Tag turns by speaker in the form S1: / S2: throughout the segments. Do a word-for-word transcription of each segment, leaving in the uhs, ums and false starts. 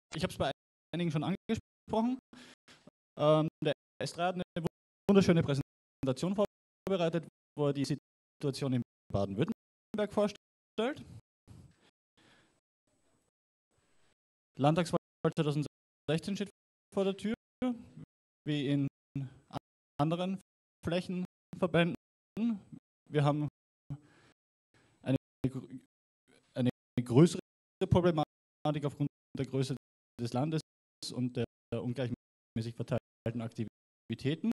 S1: ich habe es bei einigen schon angesprochen. Ähm, der Estra hat eine wunderschöne Präsentation vorbereitet, wo er die Situation in Baden-Württemberg vorstellt. Landtagswahl zweitausendsechzehn steht vor der Tür, wie in anderen Flächenverbänden. Wir haben eine, eine größere Problematik aufgrund der Größe des Landes und der ungleichmäßig verteilten Aktivitäten.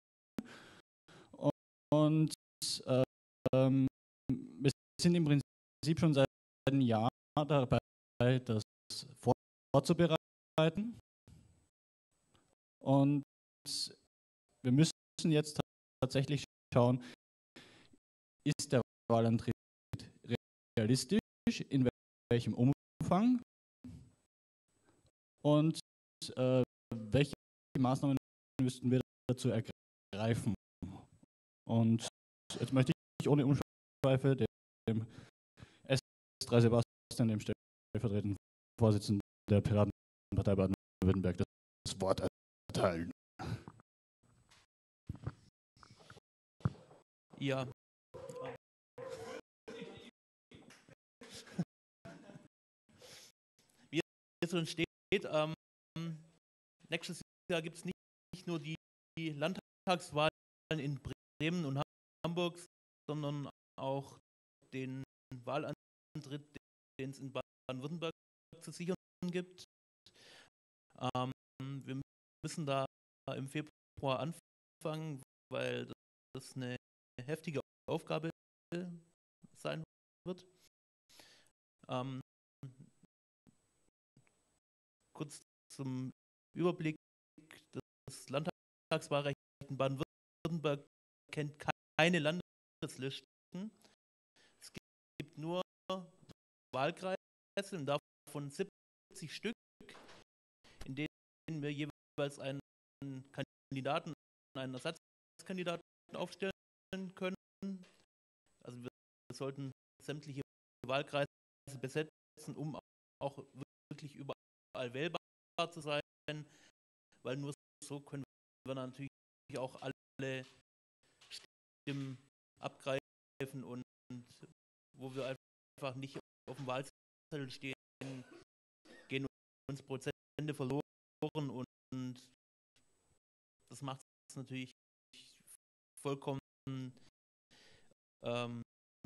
S1: Und äh, ähm, wir sind im Prinzip schon seit einem Jahr dabei, das vorzubereiten. Und wir müssen jetzt tatsächlich schauen, ist der Wahlantritt realistisch, in welchem Umfang und äh, welche Maßnahmen müssten wir dazu ergreifen. Und jetzt möchte ich ohne Umschweife dem S drei Sebastian, dem stellvertretenden Vorsitzenden der Piratenpartei Baden-Württemberg, das Wort erteilen.
S2: Ja. Wie es schon steht, ähm, nächstes Jahr gibt es nicht, nicht nur die, die Landtagswahlen in Bremen und Hamburg, sondern auch den Wahlantritt, den es in Baden-Württemberg zu sichern gibt. Ähm, wir müssen da im Februar anfangen, weil das eine heftige Aufgabe sein wird. Ähm, kurz zum Überblick: Das Landtagswahlrecht in Baden-Württemberg kennt keine Landeslisten. Es gibt nur Wahlkreise, und davon siebzig Stück, in denen wir jeweils einen Kandidaten und einen Ersatzkandidaten aufstellen können. Also wir sollten sämtliche Wahlkreise besetzen, um auch wirklich überall wählbar zu sein, weil nur so können wir natürlich auch alle Stimmen abgreifen, und wo wir einfach nicht auf dem Wahlzettel stehen, gehen uns Prozente verloren, und das macht es natürlich vollkommen ähm,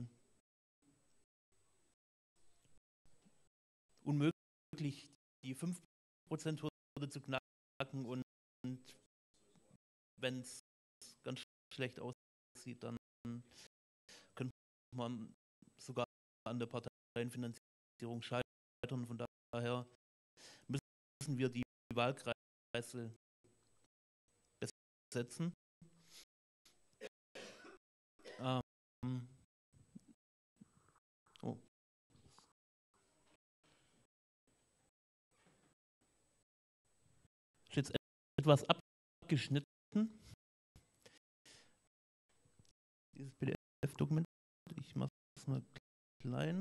S2: unmöglich, die fünf Prozent Hürde zu knacken, und, und wenn es ganz schlecht aussieht, dann könnte man sogar an der Parteienfinanzierung scheitern. Von daher müssen wir die Wahlkreise besetzen. Ähm, oh. Ist jetzt etwas abgeschnitten, dieses P D F-Dokument. Ich mache es mal klein.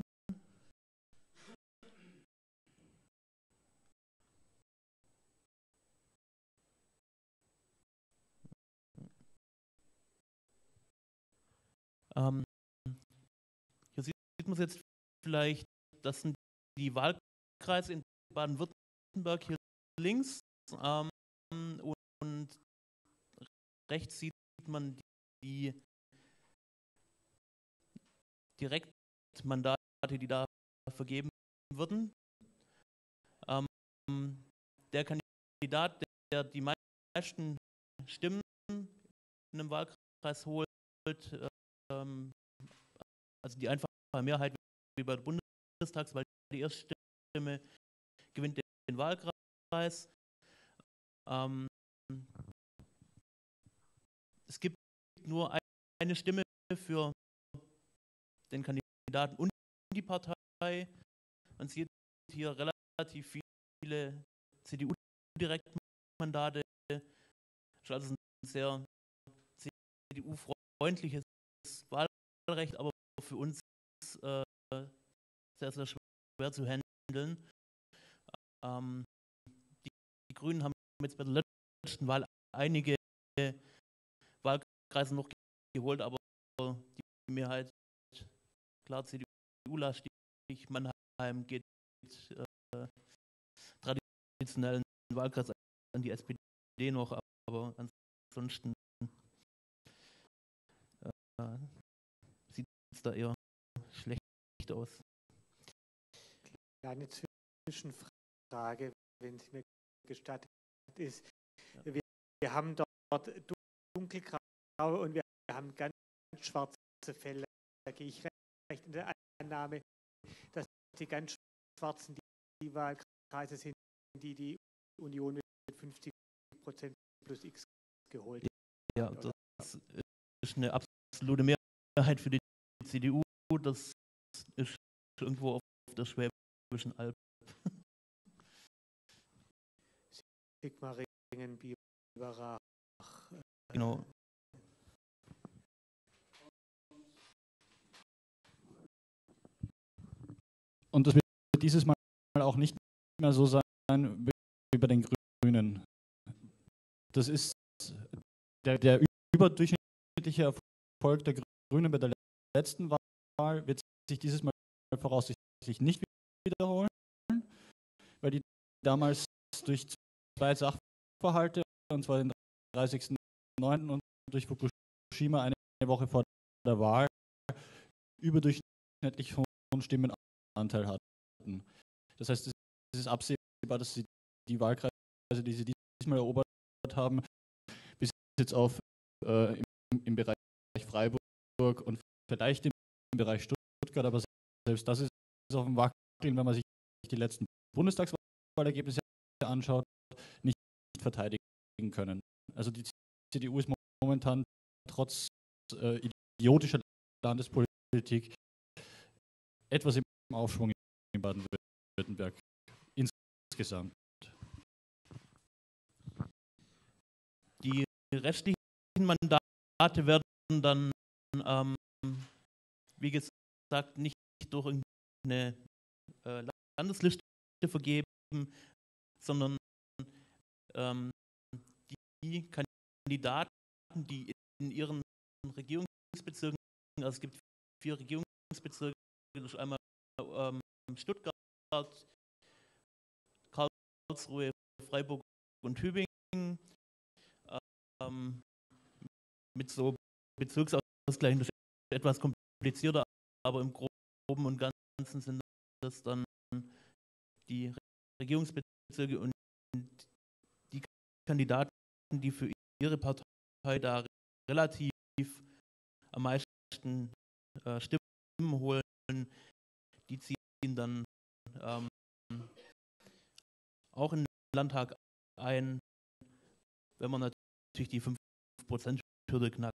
S2: Ähm, hier sieht man es jetzt vielleicht, das sind die Wahlkreise in Baden-Württemberg hier links, ähm, und, und rechts sieht man die Direktmandate, die da vergeben würden. Ähm, der Kandidat, der die meisten Stimmen in einem Wahlkreis holt, ähm, also die einfache Mehrheit wie bei der Bundestagswahl, die erste Stimme gewinnt den Wahlkreis. Ähm, es gibt nur eine Stimme für den Kandidaten und die Partei. Man sieht hier relativ viele C D U-Direktmandate. Also ein sehr C D U-freundliches Wahlrecht, aber für uns äh, sehr, sehr schwer zu handeln. Ähm, Grünen haben jetzt bei der letzten Wahl einige Wahlkreise noch geholt, aber die Mehrheit, klar, C D U-lastig, Mannheim geht äh, traditionellen Wahlkreis an die S P D noch, aber ansonsten äh, sieht es da eher schlecht aus.
S3: Kleine Zwischenfrage, wenn Sie mir gestattet ist.
S2: Ja.
S3: Wir, wir haben dort dunkelgrau und wir haben ganz schwarze Felder. Da gehe ich recht in der Annahme, dass die ganz schwarzen die, die Wahlkreise sind, die die Union mit fünfzig Prozent plus X geholt hat.
S2: Ja, das ist eine absolute Mehrheit für die C D U. Das ist irgendwo auf der Schwäbischen Alb.
S3: Sigmaringen, Biberach.
S2: Genau.
S1: Und das wird dieses Mal auch nicht mehr so sein wie bei den Grünen. Das ist der, der überdurchschnittliche Erfolg der Grünen bei der letzten Wahl wird sich dieses Mal voraussichtlich nicht wiederholen, weil die damals durch zwei Sachverhalte, und zwar den dreißigsten neunten und durch Fukushima eine Woche vor der Wahl, überdurchschnittlich hohen Stimmenanteil hatten. Das heißt, es ist absehbar, dass sie die Wahlkreise, die sie diesmal erobert haben, bis jetzt auf äh, im, im Bereich Freiburg und vielleicht im Bereich Stuttgart, aber selbst das ist auf dem Wackeln, wenn man sich die letzten Bundestagswahlergebnisse anschaut, nicht verteidigen können. Also die C D U ist momentan trotz äh, idiotischer Landespolitik etwas im Aufschwung in Baden-Württemberg insgesamt.
S2: Die restlichen Mandate werden dann, ähm, wie gesagt, nicht durch irgendeine äh, Landesliste vergeben, sondern ähm, die Kandidaten, die in ihren Regierungsbezirken, also es gibt vier Regierungsbezirke, das ist einmal ähm, Stuttgart, Karlsruhe, Freiburg und Tübingen, ähm, mit so Bezirksausgleichen, das ist etwas komplizierter, aber im Groben und Ganzen sind das dann die Regierungsbezirke und die Kandidaten, die für ihre Partei da relativ am meisten äh, Stimmen holen, die ziehen dann ähm, auch in den Landtag ein, wenn man natürlich die fünf Prozent Hürde knackt.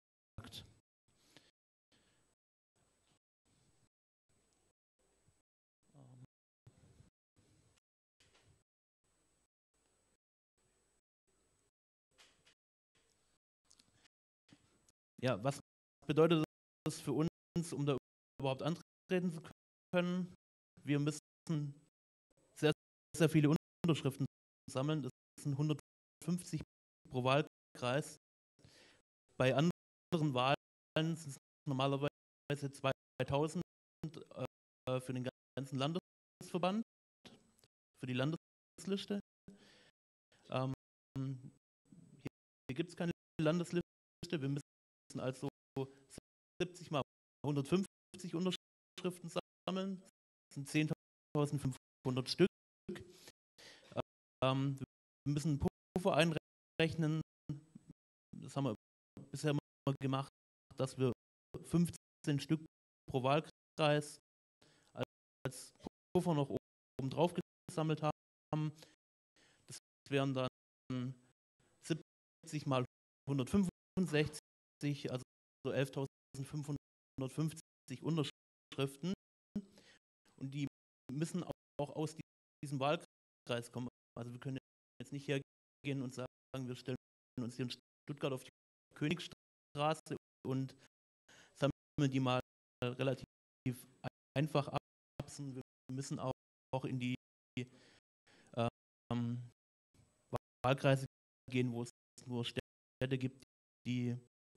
S2: Ja, was bedeutet das für uns, um da überhaupt antreten zu können? Wir müssen sehr, sehr viele Unterschriften sammeln. Das sind hundertfünfzig pro Wahlkreis. Bei anderen Wahlen sind es normalerweise zweitausend äh, für den ganzen Landesverband, für die Landesliste. Ähm, hier hier gibt es keine Landesliste. Wir müssen also siebzig mal hundertfünfzig Unterschriften sammeln. Das sind zehntausendfünfhundert Stück. Ähm, wir müssen einen Puffer einrechnen. Das haben wir bisher immer gemacht, dass wir fünfzehn Stück pro Wahlkreis als Puffer noch oben drauf gesammelt haben. Das wären dann siebzig mal hundertfünfundsechzig, also so elftausendfünfhundertfünfzig Unterschriften. Und die müssen auch aus diesem Wahlkreis kommen. Also wir können jetzt nicht hergehen und sagen, wir stellen uns hier in Stuttgart auf die Königstraße und sammeln die mal relativ einfach ab. Wir müssen auch in die ähm, Wahlkreise gehen, wo es nur Städte gibt, die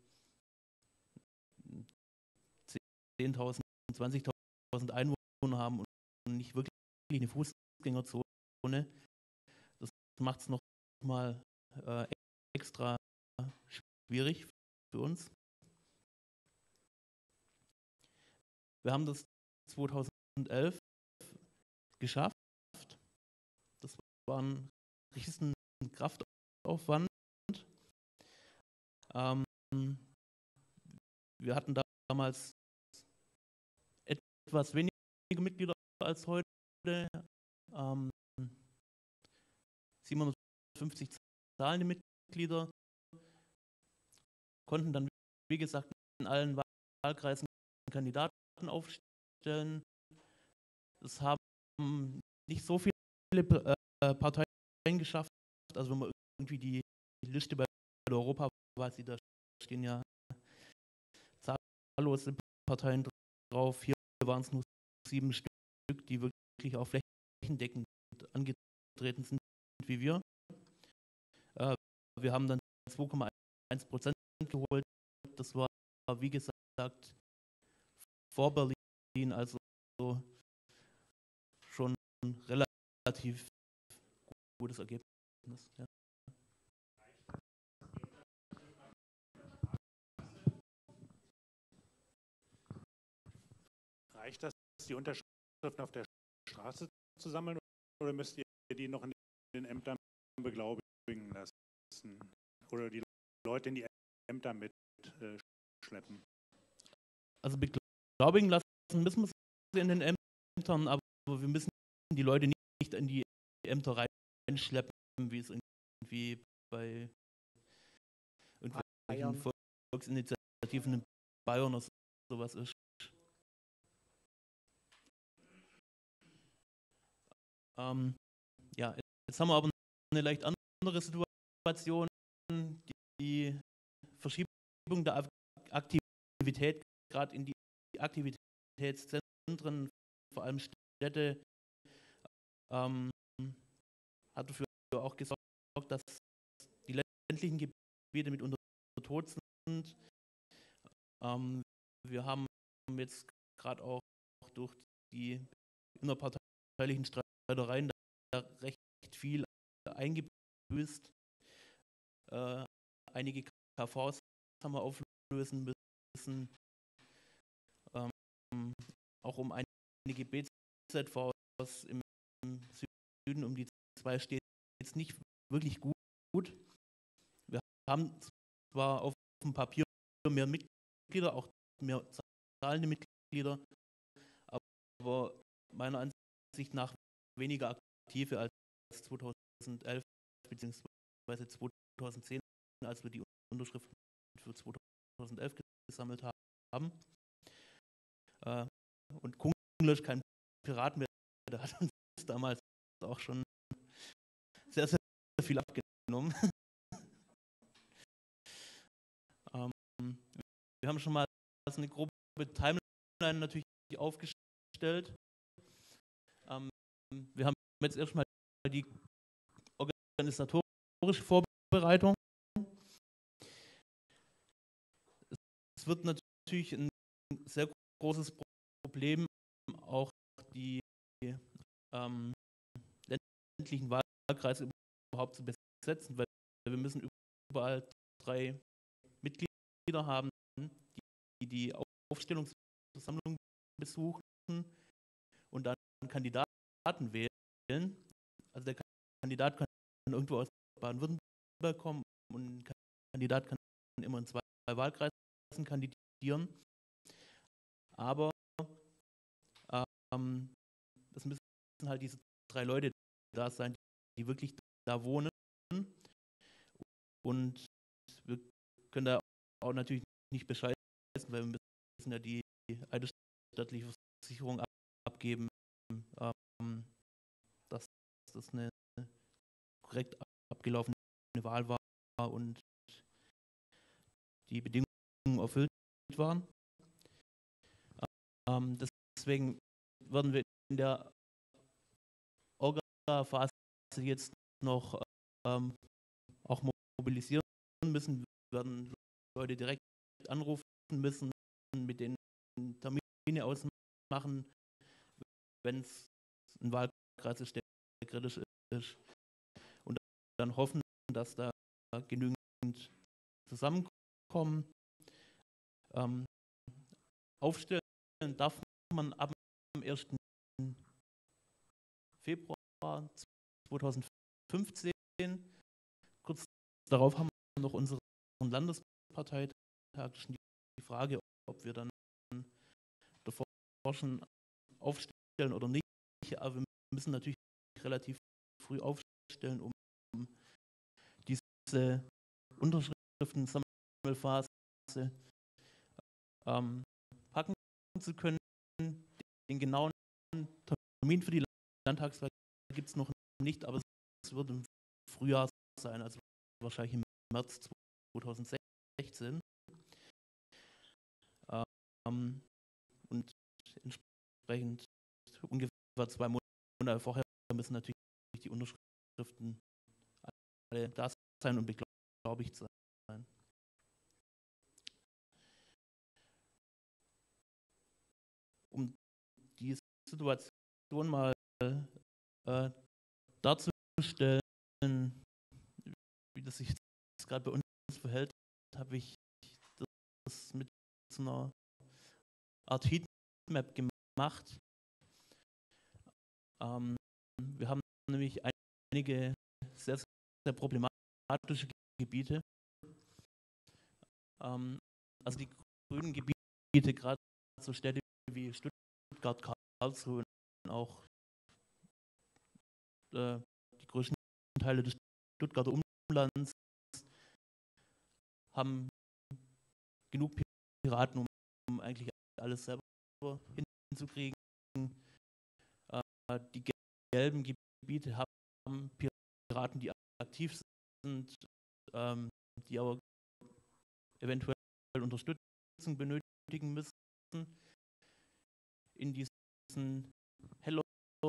S2: zehntausend, zwanzigtausend Einwohner haben und nicht wirklich eine Fußgängerzone. Das macht es noch mal äh, extra schwierig für uns. Wir haben das zweitausendelf geschafft. Das war ein riesen Kraftaufwand. Ähm, wir hatten damals etwas weniger Mitglieder als heute. Ähm, siebenhundertfünfzig zahlende Mitglieder, konnten dann, wie gesagt, in allen Wahlkreisen Kandidaten aufstellen. Es haben nicht so viele äh, Parteien geschafft. Also wenn man irgendwie die Liste bei der Europawahl sieht, da stehen ja zahllose Parteien drauf. Hier waren es nur sieben Stück, die wirklich auch flächendeckend angetreten sind wie wir. Äh, wir haben dann zwei Komma eins Prozent geholt. Das war, wie gesagt, vor Berlin, also schon ein relativ gutes Ergebnis. Ja.
S4: Reicht das, die Unterschriften auf der Straße zu sammeln, oder müsst ihr die noch in den Ämtern beglaubigen lassen? Oder die Leute in die Ämter mitschleppen?
S2: Also beglaubigen lassen müssen wir sie in den Ämtern, aber wir müssen die Leute nicht in die Ämter reinschleppen, wie es irgendwie bei irgendwelchen Volksinitiativen in Bayern oder sowas ist. Ähm, ja, jetzt haben wir aber eine leicht andere Situation. Die, die Verschiebung der Aktivität, gerade in die Aktivitätszentren, vor allem Städte, ähm, hat dafür auch gesorgt, dass die ländlichen Gebiete mitunter tot sind. Ähm, wir haben jetzt gerade auch durch die innerparteilichen Streitereien da recht viel eingebüßt. Äh, einige K Vs haben wir auflösen müssen. Ähm, auch um einige B Z Vs im Süden, um die zwei steht jetzt nicht wirklich gut. Wir haben zwar auf dem Papier mehr Mitglieder, auch mehr zahlende Mitglieder, aber meiner Ansicht nach weniger aktive als zweitausendelf bzw. zweitausendzehn, als wir die Unterschriften für zweitausendelf gesammelt haben. Äh, und Kungl ist kein Pirat mehr, der hat uns damals auch schon sehr, sehr viel abgenommen. ähm, wir haben schon mal eine grobe Timeline natürlich aufgestellt. Ähm, wir haben jetzt erstmal die organisatorische Vorbereitung. Es wird natürlich ein sehr großes Problem, auch die ähm, ländlichen Wahlkreise überhaupt zu besetzen, weil wir müssen überall drei Mitglieder haben, die die Aufstellungsversammlung besuchen und dann Kandidaten wählen. Also der Kandidat kann irgendwo aus Baden-Württemberg kommen und ein Kandidat kann immer in zwei Wahlkreisen kandidieren. Aber ähm, es müssen halt diese drei Leute da sein, die wirklich da wohnen. Und wir können da auch natürlich nicht bescheißen, weil wir müssen ja die eidesstattliche Versicherung abgeben, ähm, dass das eine korrekt abgelaufene Wahl war und die Bedingungen erfüllt waren. Ähm, deswegen werden wir in der Orga-Phase jetzt noch ähm, auch mobilisieren müssen. Wir werden Leute direkt anrufen müssen, mit denen Termine ausmachen, wenn es ein Wahlkreis ist, der kritisch ist. Und dann hoffen, dass da genügend zusammenkommen. Ähm, aufstellen darf man ab dem ersten Februar zweitausendfünfzehn. Kurz darauf haben wir noch unseren Landesparteitag. Die Frage, ob wir dann davor schon aufstellen oder nicht. Aber wir müssen natürlich relativ früh aufstellen, um diese Unterschriften-Sammelphase ähm, packen zu können. Den genauen Termin für die Landtagswahl gibt es noch nicht, aber es wird im Frühjahr sein, also wahrscheinlich im März zweitausendsechzehn. Ähm, und entsprechend ungefähr zwei Monate vorher müssen natürlich die Unterschriften alle da sein und beglaubigt sein. Um die Situation mal äh, darzustellen, wie das sich gerade bei uns verhält, habe ich das mit so einer Art Heatmap gemacht. Ähm, wir haben nämlich einige sehr, sehr problematische Gebiete. Ähm, also die grünen Gebiete, gerade so Städte wie Stuttgart, Karlsruhe und auch äh, die größten Teile des Stuttgarter Umlands haben genug Piraten, um, um eigentlich alles selber hinzukriegen. Äh, die gelben Gebiete haben Piraten, die aktiv sind, ähm, die aber eventuell Unterstützung benötigen müssen. In diesen heller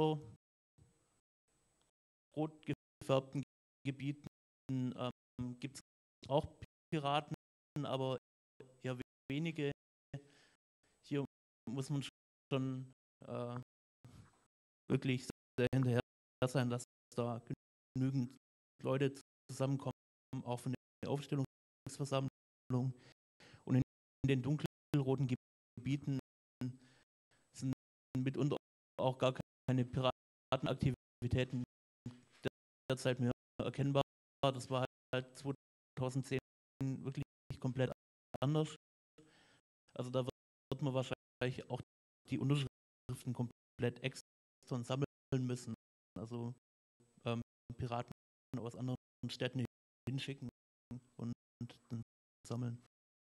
S2: rot gefärbten Gebieten ähm, gibt es auch Piraten, aber eher wenige. Hier muss man schon äh, wirklich sehr hinterher sein, dass da genügend Leute zusammenkommen, auch von der Aufstellungsversammlung. Und in den dunkelroten Gebieten sind mitunter auch gar keine Piratenaktivitäten derzeit mehr erkennbar. Das war halt zweitausendzehn wirklich komplett anders. Also da wird man wahrscheinlich auch die Unterschriften komplett extern sammeln müssen. Also ähm, Piraten aus anderen Städten hinschicken und, und dann sammeln.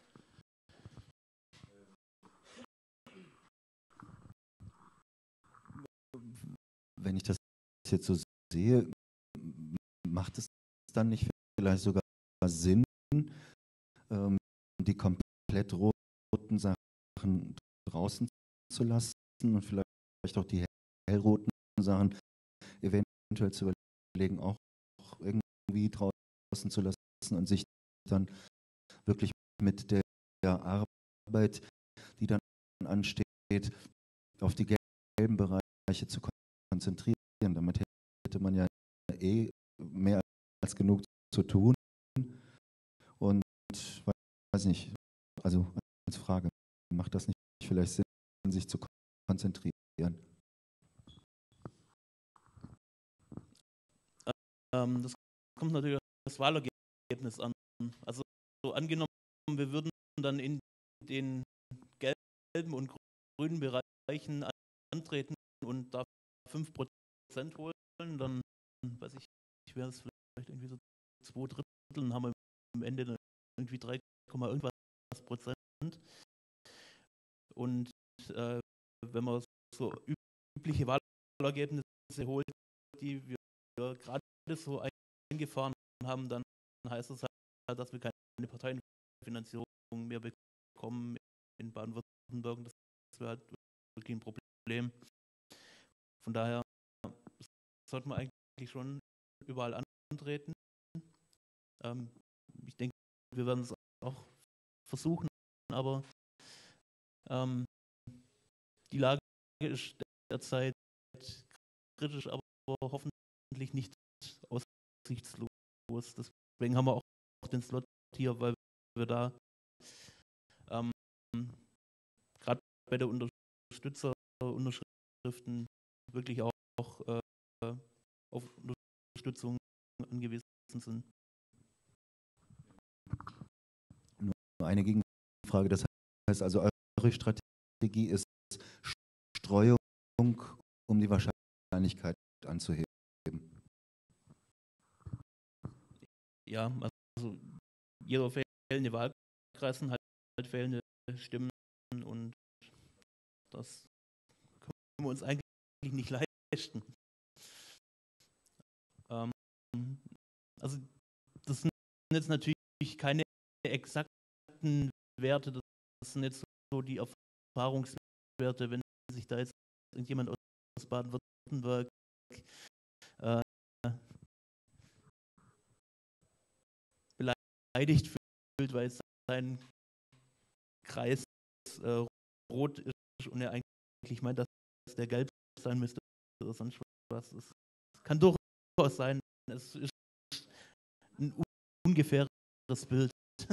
S5: Wenn ich das jetzt so sehe, macht es dann nicht vielleicht sogar Sinn, ähm, die komplett roten Sachen draußen zu lassen und vielleicht auch die hellroten Sachen eventuell zu überlegen, auch irgendwie draußen zu lassen und sich dann wirklich mit der Arbeit, die dann ansteht, auf die gelben Bereiche zu konzentrieren. Damit hätte man ja eh mehr als genug zu tun. Und weiß nicht, also als Frage, macht das nicht vielleicht Sinn, sich zu konzentrieren?
S2: Ähm, das kommt natürlich auf das Wahlergebnis an. Also so angenommen, wir würden dann in den gelben und grünen Bereichen antreten und da fünf Prozent holen, dann weiß ich, wäre es vielleicht irgendwie so zwei Drittel, dann haben wir am Ende irgendwie drei, irgendwas Prozent. Und äh, wenn man so übliche Wahlergebnisse holt, die wir gerade so eingefahren haben, dann heißt das halt, dass wir keine Parteienfinanzierung mehr bekommen in Baden-Württemberg. Das wäre halt wirklich ein Problem. Von daher sollte man eigentlich schon überall antreten. Ähm, ich denke, wir werden es auch versuchen, aber ähm, die Lage ist derzeit kritisch, aber hoffentlich nicht aussichtslos. Deswegen haben wir auch den Slot hier, weil wir da ähm, gerade bei der Unterstützer Unterschriften wirklich auch, auch äh, auf Unterstützung angewiesen sind.
S5: Nur eine Gegenfrage, das heißt also, eure Strategie ist Streuung, um die Wahrscheinlichkeit anzuheben.
S2: Ja, also jeder fehlende Wahlkreis sind halt, halt fehlende Stimmen und das können wir uns eigentlich nicht leisten. Ähm, also das sind jetzt natürlich keine exakten Werte, das sind jetzt so die Erfahrungswerte, wenn sich da jetzt irgendjemand aus Baden-Württemberg äh, beleidigt fühlt, weil sein Kreis äh, rot ist und er eigentlich meint, dass der gelb sein müsste oder sonst was. Es kann durchaus sein, es ist ein ungefähres Bild.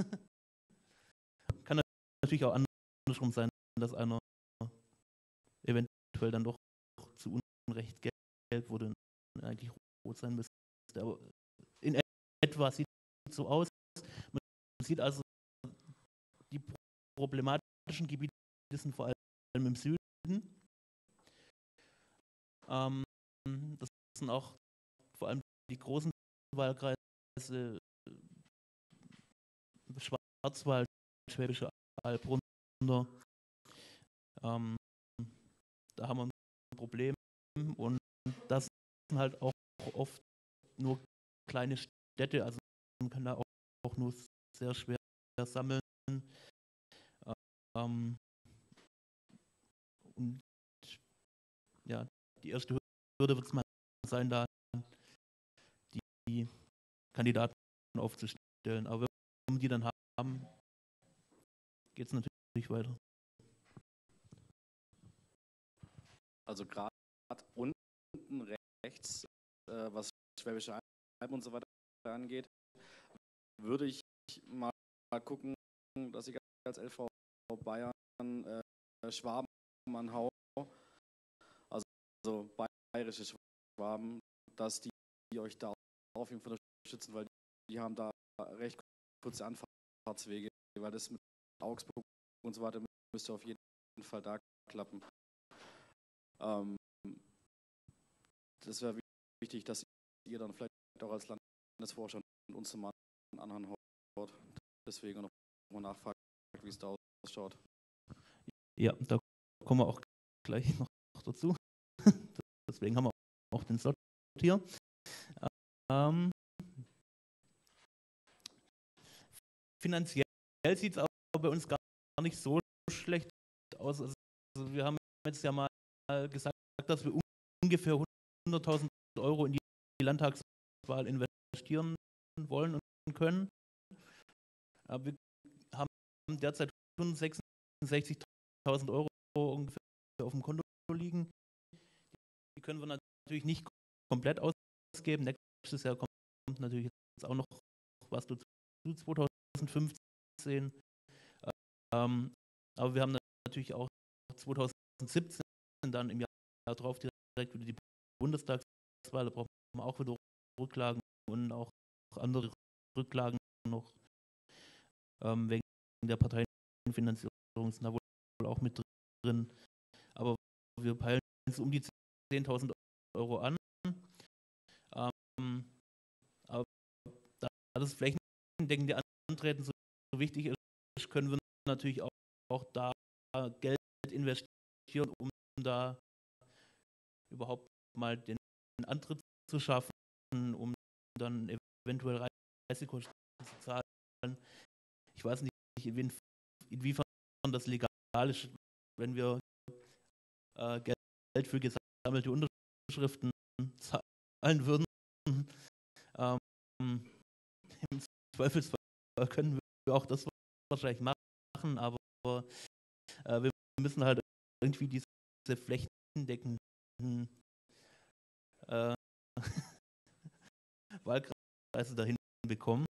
S2: Kann natürlich auch andersrum sein, dass einer eventuell dann doch zu Unrecht gelb wurde und eigentlich rot sein müsste. Aber in etwa sieht es so aus. Man sieht also, die problematischen Gebiete sind vor allem im Süden. Ähm, das sind auch vor allem die großen Wahlkreise, Schwarzwald, Schwäbische Alb runter. Ähm, da haben wir ein Problem und das sind halt auch oft nur kleine Städte, also man kann da auch, auch nur sehr schwer sammeln. Ähm, und ja, die erste Hürde wird es mal sein, da die, die Kandidaten aufzustellen. Aber wenn wir die dann haben, geht es natürlich weiter.
S6: Also gerade unten rechts, äh, was Schwäbische Alb und so weiter angeht, würde ich mal, mal gucken, dass ich als L V Bayern äh, Schwaben anhau, also, also bayerische Schwaben, dass die, die euch da auf jeden Fall unterstützen, weil die haben da recht kurze Anfahrtswege, weil das mit Augsburg und so weiter müsste auf jeden Fall da klappen. Ähm, das wäre wichtig, dass ihr dann vielleicht auch als Landesvorstand uns zum Anhören haut. Deswegen noch mal nachfragen, wie es da ausschaut.
S2: Ja, da kommen wir auch gleich noch dazu. Deswegen haben wir auch den Slot hier. Ähm, finanziell sieht es auch bei uns gar nicht so schlecht aus. Also wir haben jetzt ja mal gesagt, dass wir ungefähr hunderttausend Euro in die Landtagswahl investieren wollen und können. Aber wir haben derzeit hundertsechsundsechzigtausend Euro ungefähr auf dem Konto liegen. Die können wir natürlich nicht komplett ausgeben. Nächstes Jahr kommt natürlich jetzt auch noch was dazu, zweitausendfünfzehn. Ähm, aber wir haben natürlich auch zweitausendsiebzehn dann im Jahr drauf direkt wieder die Bundestagswahl. Da brauchen wir auch wieder Rücklagen und auch andere Rücklagen noch ähm, wegen der Parteienfinanzierung sind da wohl auch mit drin. Aber wir peilen es um die zehntausend Euro an. Ähm, aber da das flächendeckende Antreten so, so wichtig ist, können wir natürlich auch, auch da Geld investieren, um da überhaupt mal den Antritt zu schaffen, um dann eventuell Reisekosten zu zahlen. Ich weiß nicht, inwiefern das legal ist, wenn wir äh, Geld für gesammelte Unterschriften zahlen würden. Ähm, Im Zweifelsfall können wir auch das wahrscheinlich machen, aber äh, wir müssen halt irgendwie diese flächendeckenden äh, Wahlkreise dahin bekommen.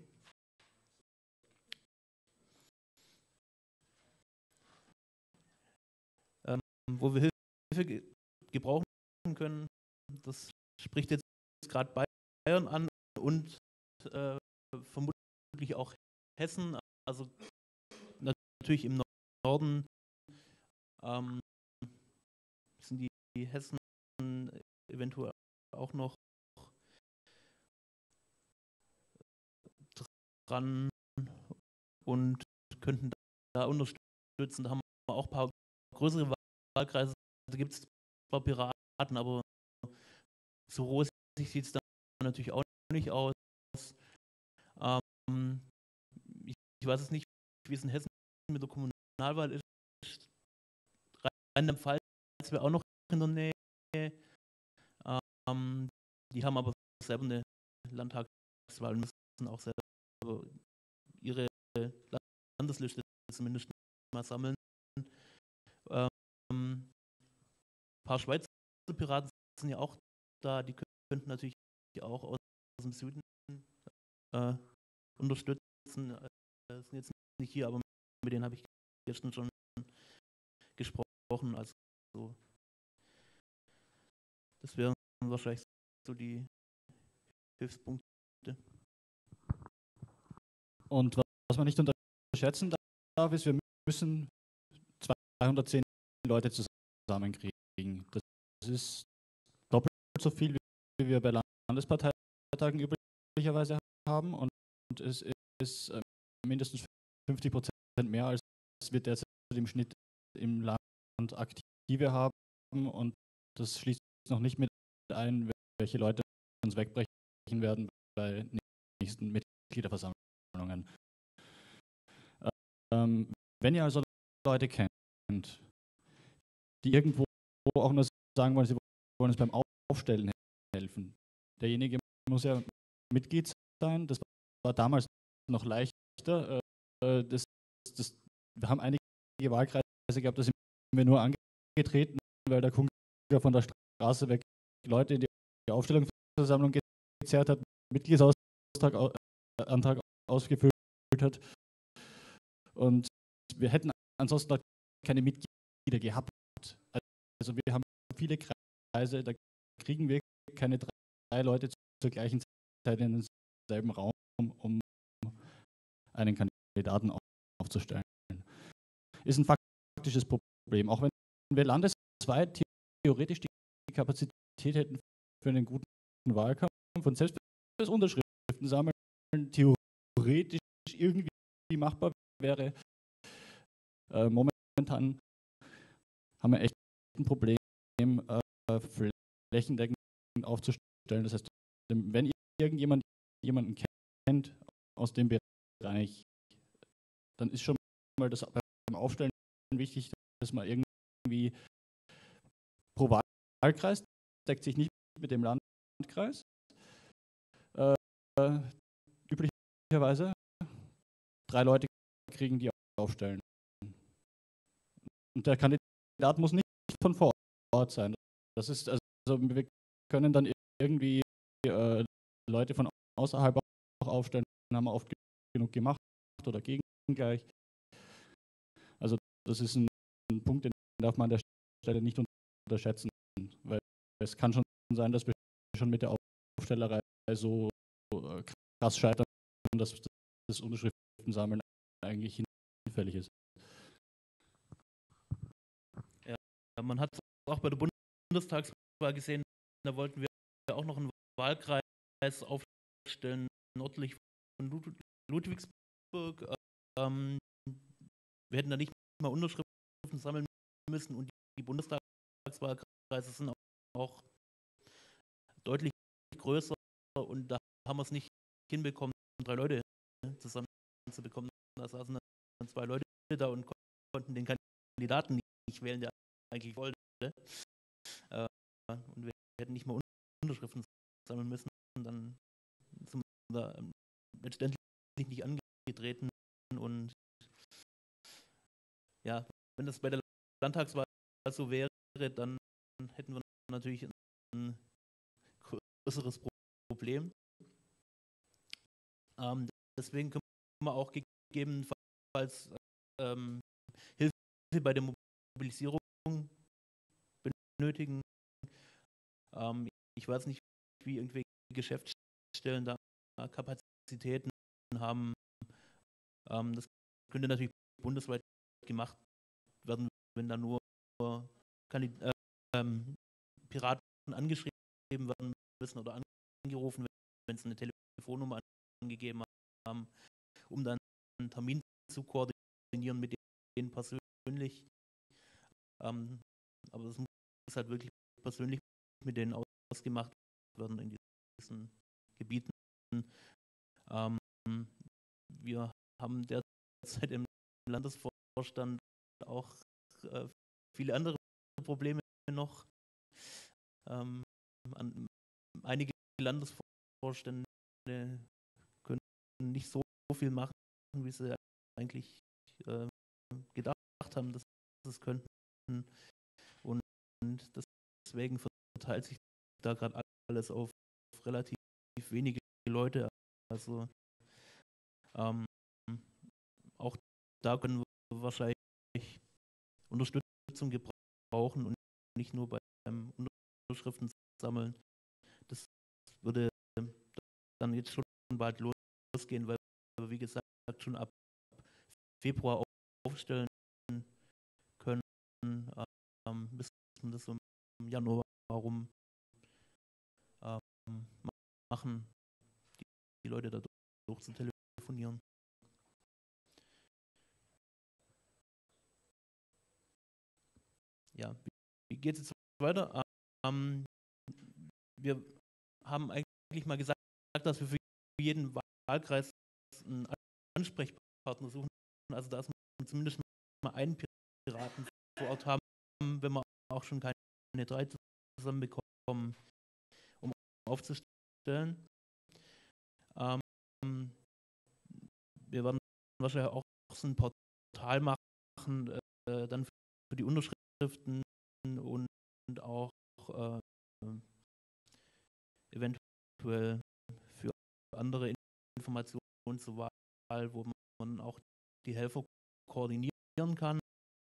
S2: Ähm, wo wir Hilfe ge gebrauchen können, das spricht jetzt gerade Bayern an und äh, vermutlich auch Hessen, also natürlich im Norden ähm, sind die, die Hessen eventuell auch noch dran und könnten da unterstützen. Da haben wir auch ein paar größere Wahlkreise. Da gibt es zwar Piraten, aber so rosig sieht es dann natürlich auch nicht aus. Ähm, ich, ich weiß es nicht, wie es in Hessen mit der Kommunalwahl ist. Rheinland-Pfalz wäre auch noch in der Nähe. Ähm, die haben aber selber eine Landtagswahl und müssen auch selber ihre Landesliste zumindest mal sammeln. Ähm, ein paar Schweizer Piraten sind ja auch da, die könnten natürlich auch aus dem Süden äh, unterstützen. Äh, sind jetzt nicht hier, aber mit denen habe ich gestern schon gesprochen. Also so. Das wären wahrscheinlich so die Hilfspunkte.
S1: Und was man nicht unterschätzen darf, ist, wir müssen zweihundertzehn Leute zusammenkriegen. Das ist doppelt so viel, wie wir bei Landesparteitagen üblicherweise haben. Und es ist mindestens fünfzig Prozent mehr, als wir derzeit im Schnitt im Land aktive haben. Und das schließt noch nicht mit ein, welche Leute uns wegbrechen werden bei nächsten Mitgliederversammlungen. Ähm, wenn ihr also Leute kennt, die irgendwo auch nur sagen wollen, sie wollen uns beim Aufstellen helfen, derjenige muss ja Mitglied sein. Das war damals noch leichter. Das, das, wir haben einige Wahlkreise gehabt, da sind wir nur angetreten, weil der Kunker von der Straße weg Leute in die Aufstellungsversammlung gezerrt hat, Mitgliedsantrag Antrag ausgefüllt hat. Und wir hätten ansonsten keine Mitglieder gehabt. Also wir haben viele Kreise, da kriegen wir keine drei Leute zur gleichen Zeit in denselben Raum, um einen Kandidaten aufzustellen. Ist ein faktisches Problem. Auch wenn wir landesweit theoretisch die Kapazität hätten für einen guten Wahlkampf und selbst wenn das Unterschriften sammeln theoretisch irgendwie machbar wäre, äh, momentan haben wir echt ein Problem, äh, flächendeckend aufzustellen. Das heißt, wenn irgendjemand jemanden kennt aus dem Bereich, dann ist schon mal das beim Aufstellen wichtig, dass man irgendwie pro Wahlkreis deckt sich nicht mit dem Landkreis. Äh, üblicherweise drei Leute kriegen, die aufstellen. Und der Kandidat muss nicht von vor Ort sein. Das ist also, wir können dann irgendwie äh, Leute von außerhalb auch aufstellen, haben wir oft genug gemacht oder gegengleich. Also das ist ein, ein Punkt, den darf man an der Stelle nicht unterschätzen, weil es kann schon sein, dass wir schon mit der Aufstellerei so äh, krass scheitern, dass das Unterschriftensammeln eigentlich hinfällig ist.
S2: Ja, man hat auch bei der Bundestagswahl gesehen, da wollten wir auch noch einen Wahlkreis aufstellen, nördlich von Ludwigsburg. Ähm, wir hätten da nicht mal Unterschriften sammeln müssen und die Bundestagswahlkreise sind auch deutlich größer und da haben wir es nicht hinbekommen, drei Leute zusammen zu bekommen. Da saßen dann zwei Leute da und konnten den Kandidaten nicht wählen, der eigentlich wollte. Äh, und wir hätten nicht mal Unterschriften sammeln müssen. Und dann sind wir da letztendlich nicht angetreten. Und ja, wenn das bei der Landtagswahl so wäre, dann hätten wir natürlich ein größeres Problem. Ähm, deswegen können wir auch gegebenenfalls ähm, Hilfe bei der Mobilisierung benötigen. Ähm, ich weiß nicht, wie irgendwelche Geschäftsstellen da Kapazitäten haben. Ähm, das könnte natürlich bundesweit gemacht werden, wenn da nur Kandid äh, ähm, Piraten angeschrieben werden müssen oder angerufen werden, wenn sie eine Telefonnummer angegeben haben, um dann einen Termin zu koordinieren mit denen persönlich. Ähm, aber das muss halt wirklich persönlich mit denen ausgemacht werden in diesen Gebieten. Ähm, wir haben derzeit im Landesvorstand auch äh, viele andere Probleme noch. Ähm, an, einige Landesvorstände können nicht so viel machen, wie sie eigentlich äh, gedacht haben, dass sie es könnten. Und, und deswegen verteilt sich da gerade alles auf relativ wenige Leute. Also ähm, auch da können wir wahrscheinlich Unterstützung gebrauchen und nicht nur beim Unterschriften sammeln. Das würde dann jetzt schon bald losgehen, weil wir, wie gesagt, schon ab Februar aufstellen können. Ähm, bis das so im Januar rum ähm, machen, die, die Leute da durch zu telefonieren. Ja, wie, wie geht es jetzt weiter? Ähm, wir haben eigentlich mal gesagt, dass wir für jeden Wahlkreis einen Ansprechpartner suchen. Also dass wir zumindest mal einen Piraten vor Ort haben, wenn wir auch schon keine drei zusammenbekommen, um aufzustellen. Ähm, wir werden wahrscheinlich auch so ein Portal machen, äh, dann für die Unterschriften und, und auch äh, eventuell für andere Informationen zur Wahl, wo man auch die Helfer koordinieren kann.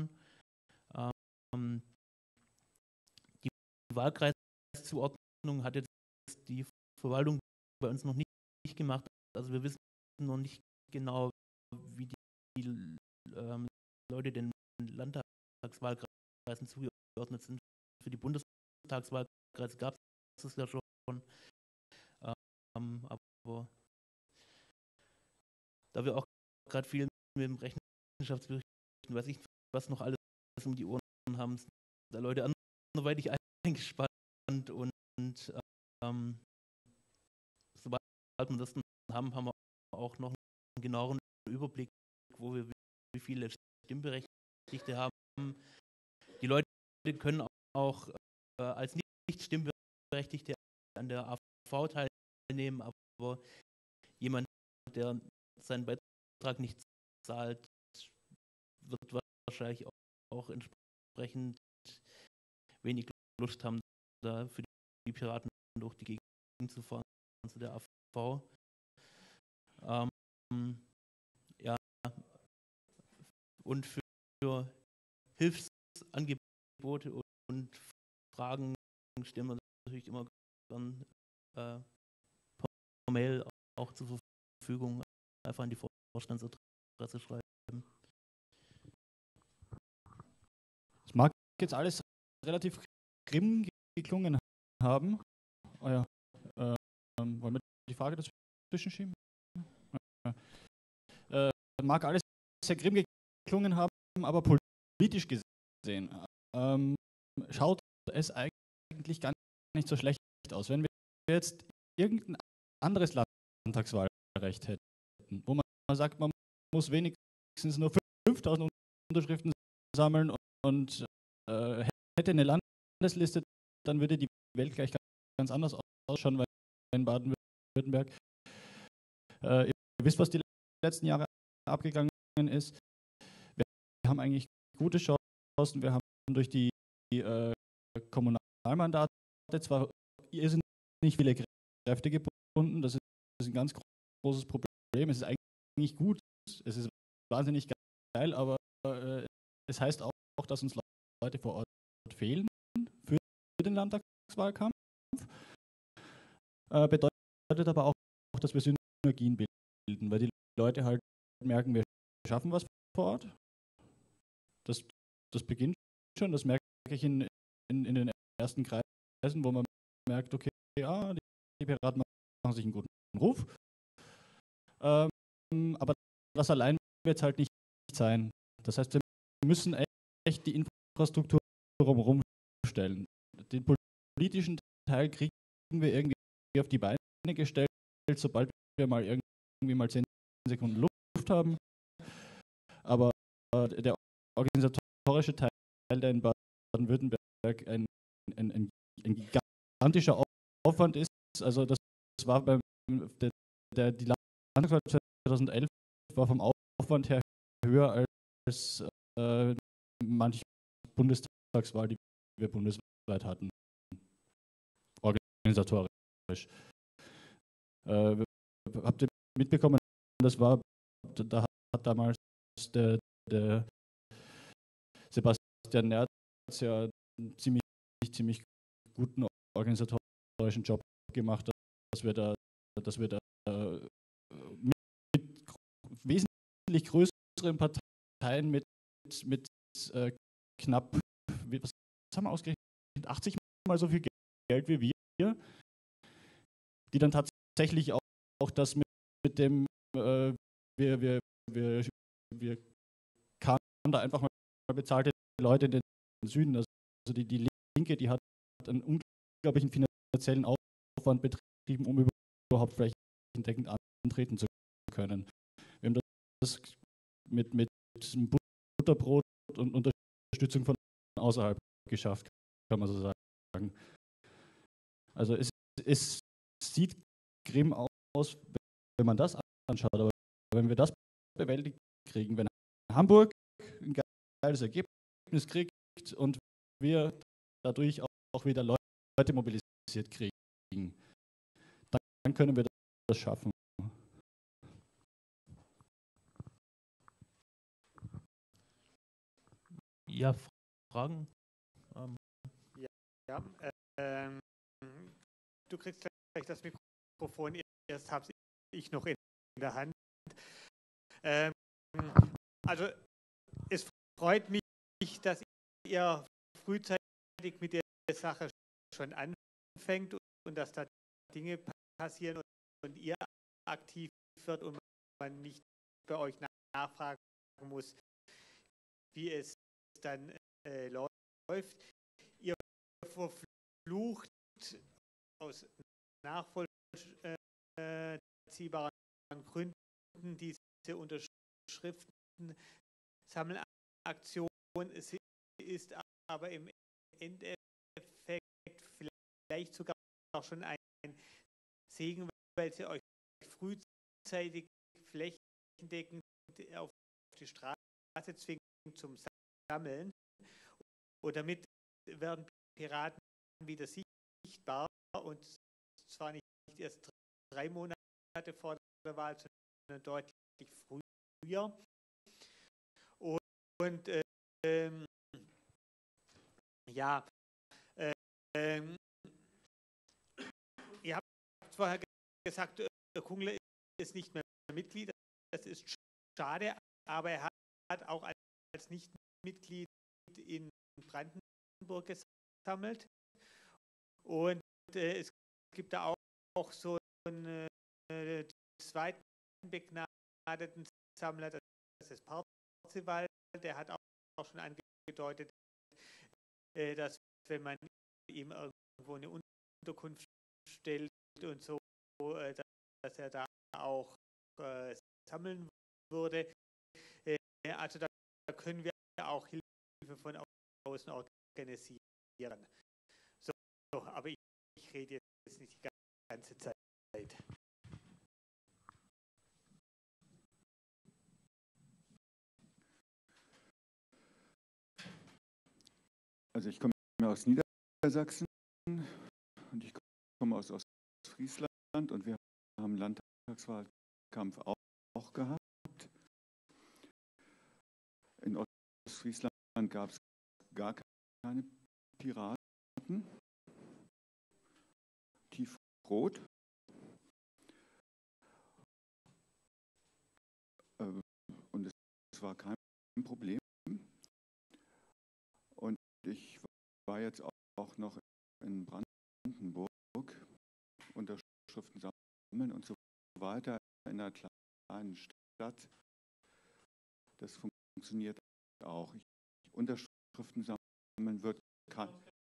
S2: Ähm, die Wahlkreiszuordnung hat jetzt die Verwaltung bei uns noch nicht, nicht gemacht. Also wir wissen noch nicht genau, wie die, die ähm, Leute den Landtagswahlkreisen zugeordnet sind. Für die Bundestagswahlkreise gab es das ja schon. Ähm, aber da wir auch gerade viel mit dem Rechenschaftsbericht, weiß ich, was noch alles um die Ohren haben, sind da Leute anderweitig eingespannt und, und ähm, sobald wir das dann haben, haben wir auch noch einen genaueren Überblick, wo wir wie viele Stimmberechtigte haben. Die Leute können auch äh, als Nicht-Stimmberechtigte an der A V teilnehmen, aber jemand, der seinen Beitrag nicht zahlt, wird wahrscheinlich auch, auch entsprechend wenig Lust haben, da für die Piraten durch die Gegend zu fahren, zu der A V. Ähm, ja, und für, für Hilfsangebote und, und Fragen stellen wir natürlich immer dann äh, per Mail auch zur Verfügung, einfach an die Vorstandsadresse schreiben.
S1: Es mag jetzt alles relativ grimm geklungen haben. Oh ja, äh, wollen wir die Frage dazwischen schieben? Äh, mag alles sehr grimm geklungen haben, aber politisch gesehen ähm, schaut es eigentlich gar nicht so schlecht aus. Wenn wir jetzt irgendein anderes Landtagswahlrecht hätten, wo man sagt, man muss wenigstens nur fünftausend Unterschriften sammeln und, und äh, hätte eine Landesliste, dann würde die Welt gleich ganz anders ausschauen, weil in Baden-Württemberg, äh, ihr wisst, was die letzten Jahre abgegangen ist. Wir haben eigentlich gute Chancen. Wir haben durch die äh, Kommunalmandate zwar irrsinnig viele Kräfte gebunden. Das ist ein ganz großes Problem. Es ist eigentlich gut. Es ist wahnsinnig geil, aber äh, es heißt auch, dass uns Leute vor Ort fehlen für den Landtagswahlkampf. Äh, bedeutet aber auch, dass wir Synergien bilden, weil die Leute halt merken, wir schaffen was vor Ort. Das, das beginnt schon, das merke ich in, in, in den ersten Kreisen, wo man merkt, okay, ja, die Piraten machen sich einen guten Ruf. Ähm, aber das allein wird es halt nicht sein. Das heißt, wir müssen echt die Infrastruktur drumherum stellen. Den politischen Teil kriegen wir irgendwie auf die Beine gestellt, sobald wir mal irgendwie mal zehn Sekunden Luft haben. Aber äh, der organisatorische Teil, der in Baden-Württemberg ein, ein, ein, ein gigantischer Aufwand ist, also das, das war beim der, der, die Landtagswahl zweitausendelf war vom Aufwand her höher als äh, manche Bundestagswahl, die wir bundesweit hatten, organisatorisch. Äh, habt ihr mitbekommen, das war, da hat damals der, der Sebastian Nerz ja einen ziemlich, ziemlich guten organisatorischen Job gemacht, dass wir da, dass wir da äh, mit wesentlich größeren Parteien mit, mit äh, knapp, was haben wir ausgerechnet, achtzig Mal so viel Geld wie wir, die dann tatsächlich auch, auch das mit, mit dem, äh, wir, wir, wir, wir kamen da einfach mal bezahlte Leute in den Süden, also die, die Linke, die hat einen unglaublichen finanziellen Aufwand betrieben, um überhaupt flächendeckend antreten zu können. Wir haben das mit, mit Butterbrot und Unterstützung von außerhalb geschafft, kann man so sagen. Also es, es sieht grimm aus, wenn man das anschaut, aber wenn wir das bewältigt kriegen, wenn Hamburg ein geiles Ergebnis kriegt und wir dadurch auch wieder Leute mobilisiert kriegen, dann können wir das schaffen.
S2: Ja, Fragen? Ähm.
S3: Ja, ja ähm, du kriegst gleich das Mikrofon, erst habe ich noch in der Hand. Ähm, also es freut mich, dass ihr frühzeitig mit der Sache schon anfängt und dass da Dinge passieren und ihr aktiv wird und man nicht bei euch nachfragen muss, wie es dann äh, läuft. Ihr verflucht aus nachvollziehbaren Gründen diese Unterschriften-Sammelaktion. Es ist aber im Endeffekt vielleicht sogar auch schon ein Segen, weil sie euch frühzeitig flächendeckend auf die Straße zwingen zum Sammeln. Und damit werden Piraten wieder sichtbar und zwar nicht erst drei Monate vor der Wahl, sondern deutlich früher. Und, und ähm, ja, ähm, ihr habt vorher gesagt, Kungler ist nicht mehr Mitglied, das ist schade, aber er hat auch als Nicht-Mitglied in Brandenburg gesammelt und äh, es gibt da auch, auch so einen äh, zweiten begnadeten Sammler, das ist Parzival, der hat auch, auch schon angedeutet, äh, dass wenn man ihm irgendwo eine Unterkunft stellt und so, äh, dass er da auch äh, sammeln würde. Äh, also da, da können wir auch Hilfe von außen organisieren. So, so, aber ich, ich rede jetzt nicht die ganze Zeit.
S7: Also ich komme aus Niedersachsen und ich komme aus Ostfriesland und wir haben Landtagswahlkampf auch, auch gehabt. In Ostfriesland gab es gar keine Piraten. Tiefrot. Und es war kein Problem. Und ich war jetzt auch noch in Brandenburg, Unterschriften sammeln und so weiter in einer kleinen Stadt. Das funktioniert auch. Ich, Unterschriften sammeln wird kein.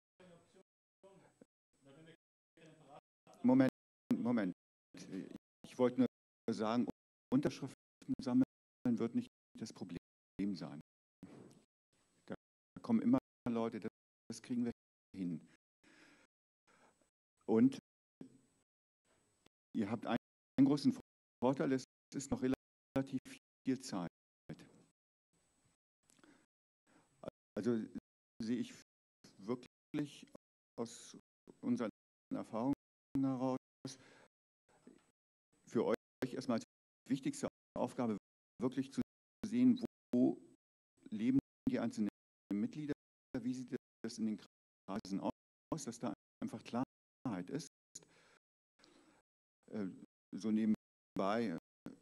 S7: Moment, Moment. Ich wollte nur sagen, Unterschriften sammeln wird nicht das Problem sein. Da kommen immer Leute, das, das kriegen wir hin. Und ihr habt einen, einen großen Vorteil, es ist noch relativ viel Zeit. Also sehe ich wirklich aus unseren Erfahrungen heraus für euch erstmal als wichtigste Aufgabe wirklich zu sehen, wo leben die einzelnen Mitglieder, wie sieht das in den Kreisen aus, dass da einfach Klarheit ist. So nebenbei,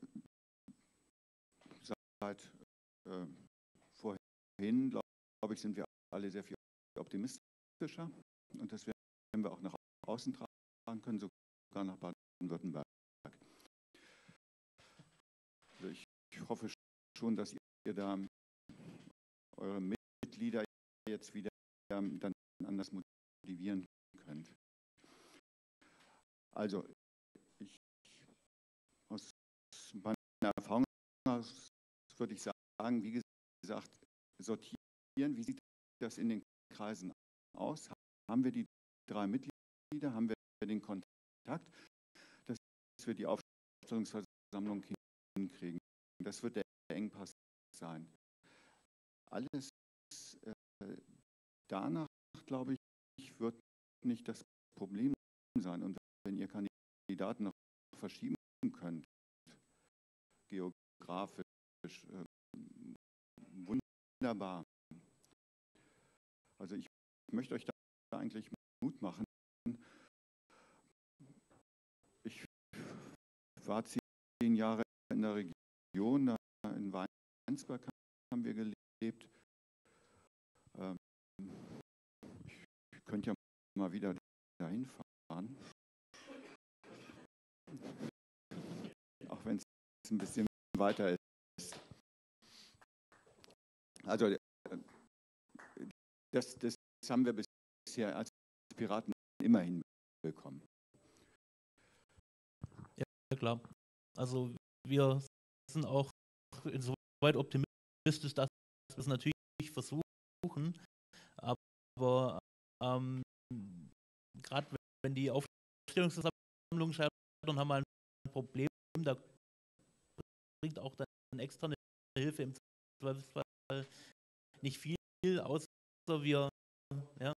S7: seit äh, vorhin, glaube ich, sind wir alle sehr viel optimistischer und das werden wir auch nach außen tragen können, sogar nach Baden-Württemberg. Also ich, ich hoffe schon, dass ihr da eure Mitglieder jetzt wieder dann anders motivieren könnt. Also ich, aus meiner Erfahrung aus würde ich sagen, wie gesagt, sortieren, wie sieht das in den Kreisen aus? Haben wir die drei Mitglieder, haben wir den Kontakt, dass wir die Aufstellungsversammlung hinkriegen. Das wird der Engpass sein. Alles äh, danach, glaube ich, wird nicht das Problem sein. Und wenn ihr Kandidaten noch verschieben könnt, geografisch, äh, wunderbar. Also ich möchte euch da eigentlich Mut machen. Ich war zehn Jahre in der Region, da in Weinsberg haben wir gelebt. Ähm, ich könnte ja mal wieder dahin fahren. Auch wenn es ein bisschen weiter ist. Also das, das haben wir bisher als Piraten immer hinbekommen.
S2: Ja, klar. Also wir sind auch insoweit optimistisch, dass wir es natürlich versuchen, aber ähm, gerade wenn die Aufstellungsversammlung scheitern, haben wir ein Problem, da bringt auch dann externe Hilfe im Zweifelsfall nicht viel, außer wir, ja,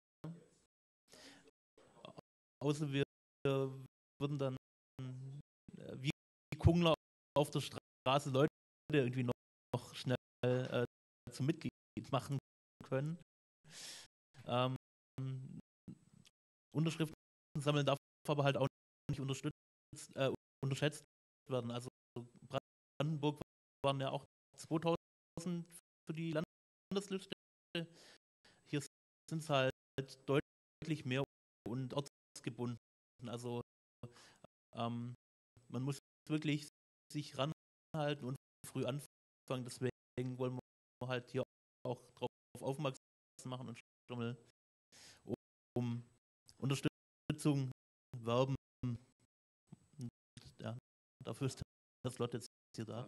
S2: außer wir würden dann wie Kungler auf der Straße Leute irgendwie noch, noch schnell äh, zum Mitglied machen können. Ähm, Unterschriften sammeln darf aber halt auch nicht unterstützt, äh, unterschätzt werden. Also Brandenburg waren ja auch zweitausend für die Landesliste. Hier sind es halt deutlich mehr und ortsgebunden. Also ähm, man muss wirklich sich ranhalten und früh anfangen. Deswegen wollen wir halt hier auch darauf aufmerksam machen und schon mal um Unterstützung werben. Und, ja, dafür ist das Slot jetzt hier da.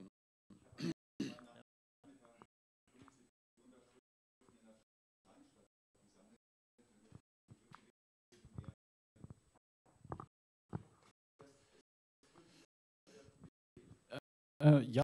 S1: Äh, ja,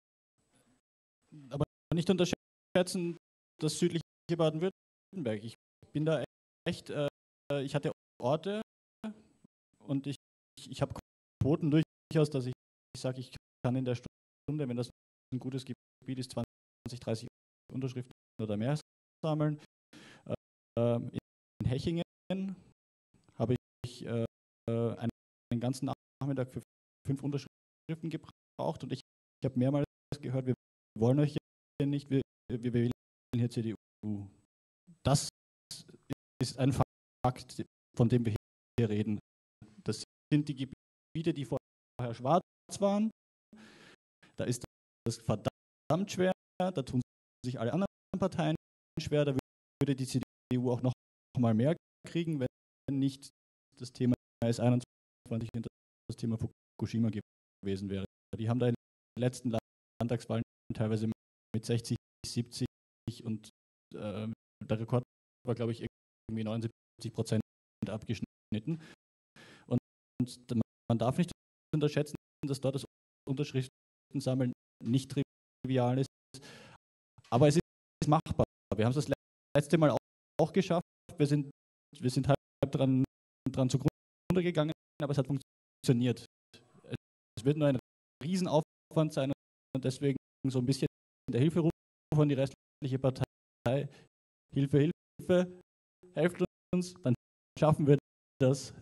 S1: aber nicht unterschätzen das südliche Baden-Württemberg. Ich bin da echt, äh, ich hatte Orte und ich, ich, ich habe Quoten durchaus, dass ich, ich sage, ich kann in der Stunde, wenn das ein gutes Gebiet ist, zwanzig, dreißig Unterschriften oder mehr sammeln. Äh, in Hechingen habe ich äh, einen, einen ganzen Nachmittag für fünf Unterschriften gebraucht und ich, ich habe mehrmals gehört, wir wollen euch hier nicht, wir, wir wählen hier C D U. Das ist ein Fakt, von dem wir hier reden. Das sind die Gebiete, die vorher schwarz waren. Da ist das verdammt schwer, da tun sich alle anderen Parteien schwer, da würde die C D U auch noch mal mehr kriegen, wenn nicht das Thema S einundzwanzig hinter das Thema Fukushima gewesen wäre. Die haben da in den letzten Landtagswahlen teilweise mit sechzig, siebzig und äh, der Rekord war, glaube ich, irgendwie neunundsiebzig Prozent abgeschnitten. Und, und man darf nicht unterschätzen, dass dort das Unterschriftensammeln nicht trivial ist, aber es ist machbar. Wir haben es das letzte Mal auch, auch geschafft. Wir sind, wir sind halb dran, dran zugrunde gegangen, aber es hat funktioniert. Es wird nur ein Riesenaufwand sein und deswegen so ein bisschen der Hilferuf von die restliche Partei. Hilfe, Hilfe, helft uns, dann schaffen wir das.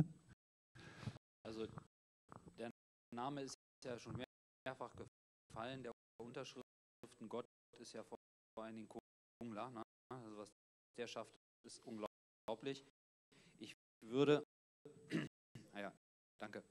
S8: Also der Name ist ja schon mehrfach gefallen, der Unterschriften Gott ist ja vor, vor allen Dingen Kungla, ne? Also was der schafft, ist unglaublich. Ich würde, naja, danke.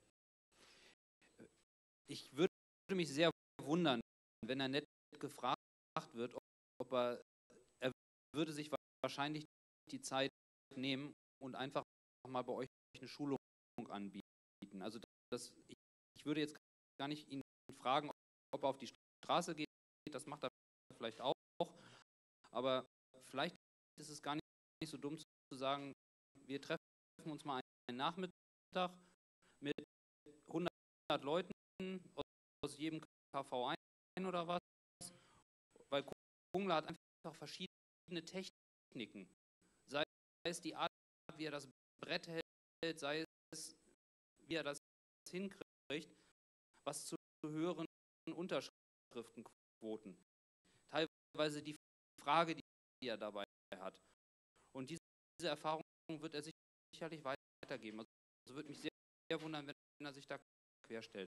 S8: Ich würde mich sehr wundern, wenn er nicht gefragt wird, ob, ob er, er würde sich wahrscheinlich die Zeit nehmen und einfach mal bei euch eine Schulung anbieten. Also das, ich, ich würde jetzt gar nicht ihn fragen, ob er auf die Straße geht, das macht er vielleicht auch, aber vielleicht ist es gar nicht so dumm zu sagen, wir treffen uns mal einen Nachmittag mit hundert Leuten aus jedem K V ein oder was, weil Kungla hat einfach verschiedene Techniken, sei es die Art, wie er das Brett hält, sei es, wie er das hinkriegt, was zu höheren Unterschriftenquoten. Teilweise die Frage, die er dabei hat. Und diese, diese Erfahrung wird er sicherlich weitergeben. Also würde mich sehr, sehr wundern, wenn er sich da querstellt.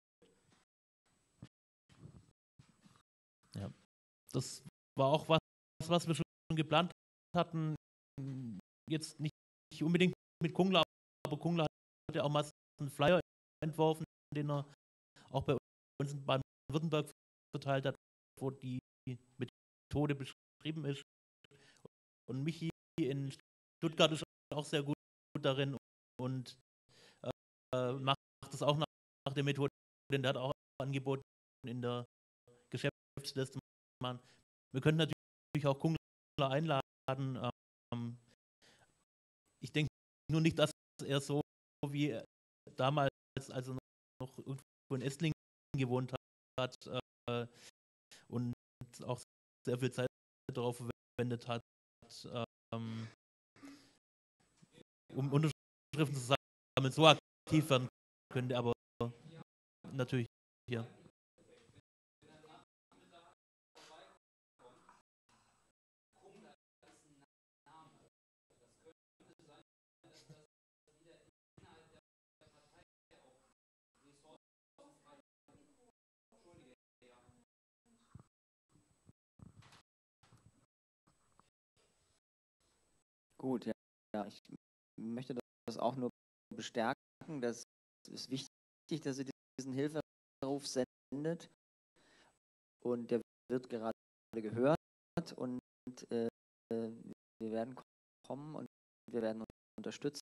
S2: Ja, das war auch was, was wir schon geplant hatten. Jetzt nicht unbedingt mit Kungla, aber Kungla hat ja auch mal einen Flyer entworfen, den er auch bei uns in Baden-Württemberg verteilt hat, wo die Methode beschrieben ist. Und Michi in Stuttgart ist auch sehr gut darin und äh, macht das auch nach, nach der Methode, denn der hat auch angeboten in der Geschäftsliste. Wir können natürlich auch Kungla einladen. Ähm, ich denke nur nicht, dass er so wie damals, als er noch irgendwo in Esslingen gewohnt hat äh, und auch sehr viel Zeit darauf verwendet hat, ähm, um Unterschriften zu sammeln, so aktiv werden könnte, aber natürlich hier.
S9: Gut, ja, ja, ich möchte das auch nur bestärken. Das ist wichtig, dass ihr diesen Hilferuf sendet. Und der wird gerade gehört. Und äh, wir werden kommen und wir werden unterstützen.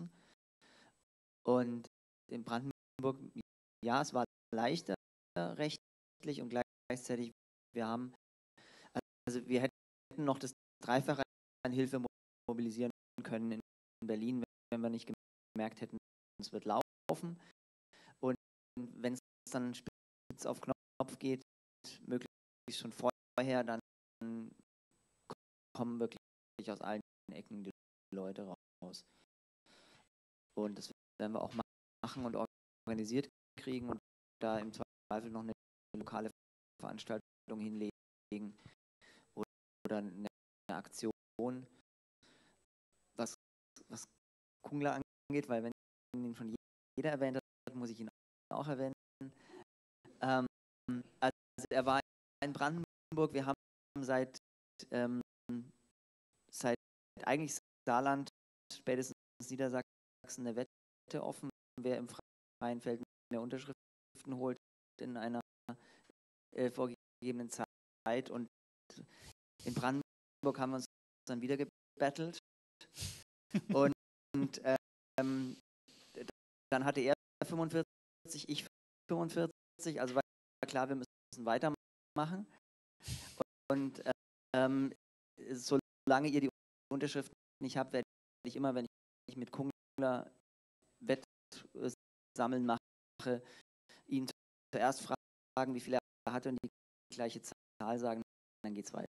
S9: Und in Brandenburg, ja, es war leichter rechtlich und gleichzeitig, wir haben, also wir hätten noch das Dreifache an Hilfe mobilisieren können in Berlin, wenn wir nicht gemerkt hätten, es wird laufen. Und wenn es dann spitz auf Knopf geht, möglichst schon vorher, dann kommen wirklich aus allen Ecken die Leute raus. Und das werden wir auch machen und organisiert kriegen und da im Zweifel noch eine lokale Veranstaltung hinlegen oder eine Aktion, was, was Kungler angeht, weil wenn ihn schon jeder erwähnt hat, muss ich ihn auch erwähnen. Ähm, also er war in Brandenburg, wir haben seit, ähm, seit eigentlich Saarland, spätestens Niedersachsen eine Wette offen, wer im freien Feld mehr Unterschriften holt in einer äh, vorgegebenen Zeit, und in Brandenburg haben wir uns dann wieder gebettelt und, und ähm, dann hatte er fünfundvierzig, ich fünfundvierzig, also war klar, wir müssen weitermachen und ähm, solange ihr die Unterschriften nicht habt, werde ich immer, wenn ich mit Kungler Wettsammeln mache, ihn zuerst fragen, wie viel er hatte und die gleiche Zahl sagen, dann geht es weiter.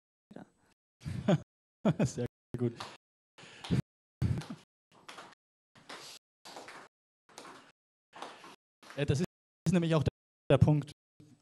S1: Sehr gut. Das ist nämlich auch der Punkt.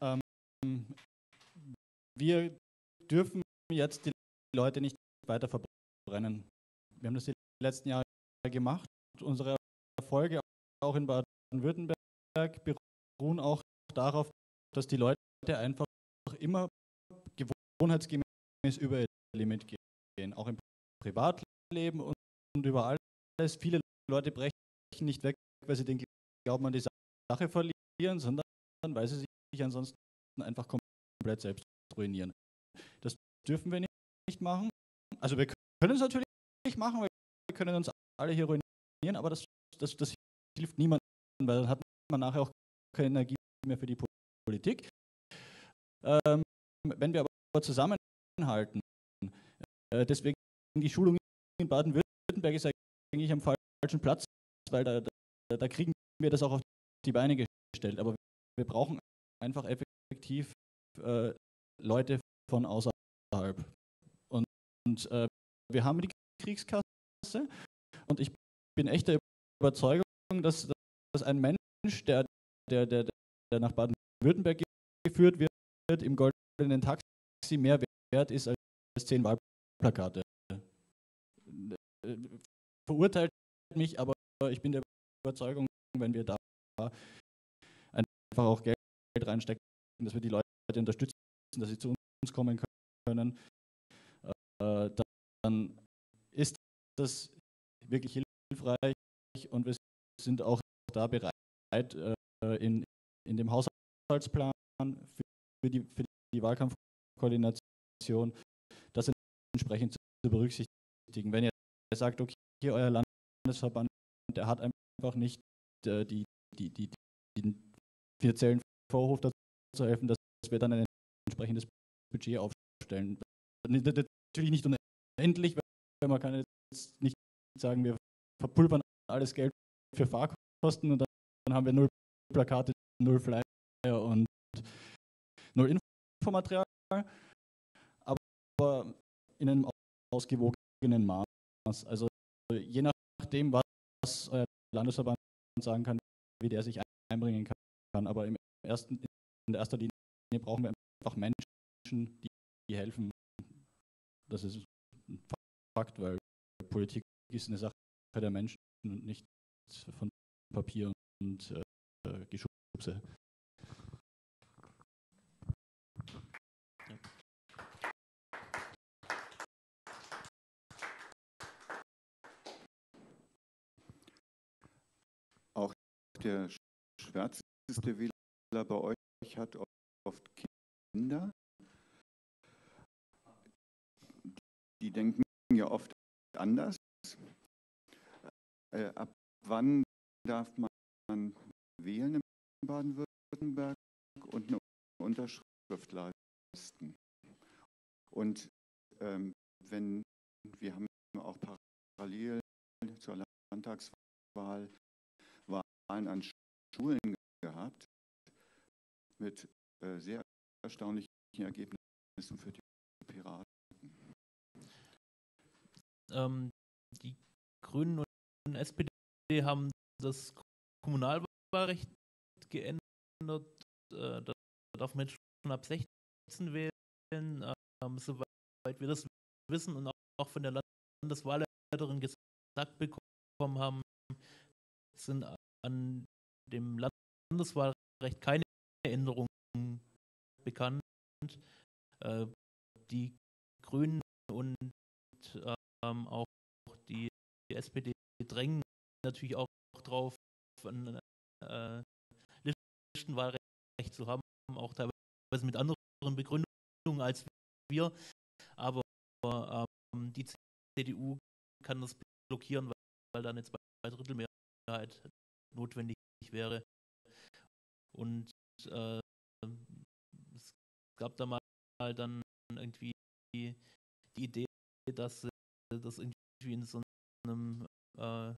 S1: Wir dürfen jetzt die Leute nicht weiter verbrennen. Wir haben das die letzten Jahre gemacht. Unsere Erfolge auch in Baden-Württemberg beruhen auch darauf, dass die Leute einfach immer gewohnheitsgemäß über ihr Limit gehen, auch im Privatleben und, und über alles. Viele Leute brechen nicht weg, weil sie den Glauben an die Sache verlieren, sondern weil sie sich ansonsten einfach komplett selbst ruinieren. Das dürfen wir nicht machen. Also wir können es natürlich machen, weil wir können uns alle hier ruinieren, aber das, das, das hilft niemandem, weil dann hat man nachher auch keine Energie mehr für die Politik. Ähm, wenn wir aber zusammenhalten, äh, deswegen die Schulung in Baden-Württemberg ist eigentlich am falschen Platz, weil da, da, da kriegen wir das auch auf die Beine gestellt. Aber wir brauchen einfach effektiv äh, Leute von außerhalb. Und, und äh, wir haben die Kriegskasse und ich bin echt der Überzeugung, dass, dass ein Mensch, der, der, der, der nach Baden-Württemberg geführt wird, im goldenen Taxi mehr wert ist als zehn Wahlplakate. Verurteilt mich, aber ich bin der Überzeugung, wenn wir da einfach auch Geld reinstecken, dass wir die Leute unterstützen, dass sie zu uns kommen können, äh, dann ist das wirklich hilfreich und wir sind auch da bereit, äh, in, in dem Haushaltsplan für die, für die Wahlkampfkoordination das entsprechend zu berücksichtigen. Wenn ihr sagt, okay, hier euer Landesverband, der hat einfach nicht äh, die, die, die, den finanziellen Vorhof dazu zu helfen, dass wir dann ein entsprechendes Budget aufstellen. Natürlich nicht unendlich, weil man kann jetzt nicht sagen, wir verpulvern alles Geld für Fahrkosten und dann haben wir null Plakate, null Flyer und null Infomaterial, aber in einem ausgewogenen Maß. Also je nachdem, was euer Landesverband sagen kann, wie der sich einbringen kann. Aber im ersten, in der erster Linie brauchen wir einfach Menschen, die, die helfen. Das ist ein Fakt, weil Politik ist eine Sache der Menschen und nicht von Papier und äh, Geschubse.
S7: Auch der schwärzeste Wähler bei euch hat oft Kinder. Die denken ja oft anders. Äh, ab wann darf man wählen in Baden-Württemberg und eine Unterschrift leisten? Und ähm, wenn wir haben auch parallel zur Landtagswahl Wahlen an Schulen gehabt mit äh, sehr erstaunlichen Ergebnissen für die Piraten.
S2: Ähm, die Grünen und S P D haben das Kommunalwahlrecht geändert. Äh, da darf man jetzt schon ab sechzehn wählen, ähm, soweit wir das wissen und auch von der Landeswahlleiterin gesagt bekommen haben, sind an dem Landeswahlrecht keine Änderungen bekannt. Äh, die Grünen und ähm, auch die, die S P D drängen natürlich auch drauf, ein äh, Listenwahlrecht zu haben, auch teilweise mit anderen Begründungen als wir, aber ähm, die C D U kann das blockieren, weil, weil da eine Zweidrittelmehrheit notwendig wäre. Und äh, es gab da mal dann irgendwie die, die Idee, dass das irgendwie in so einem äh,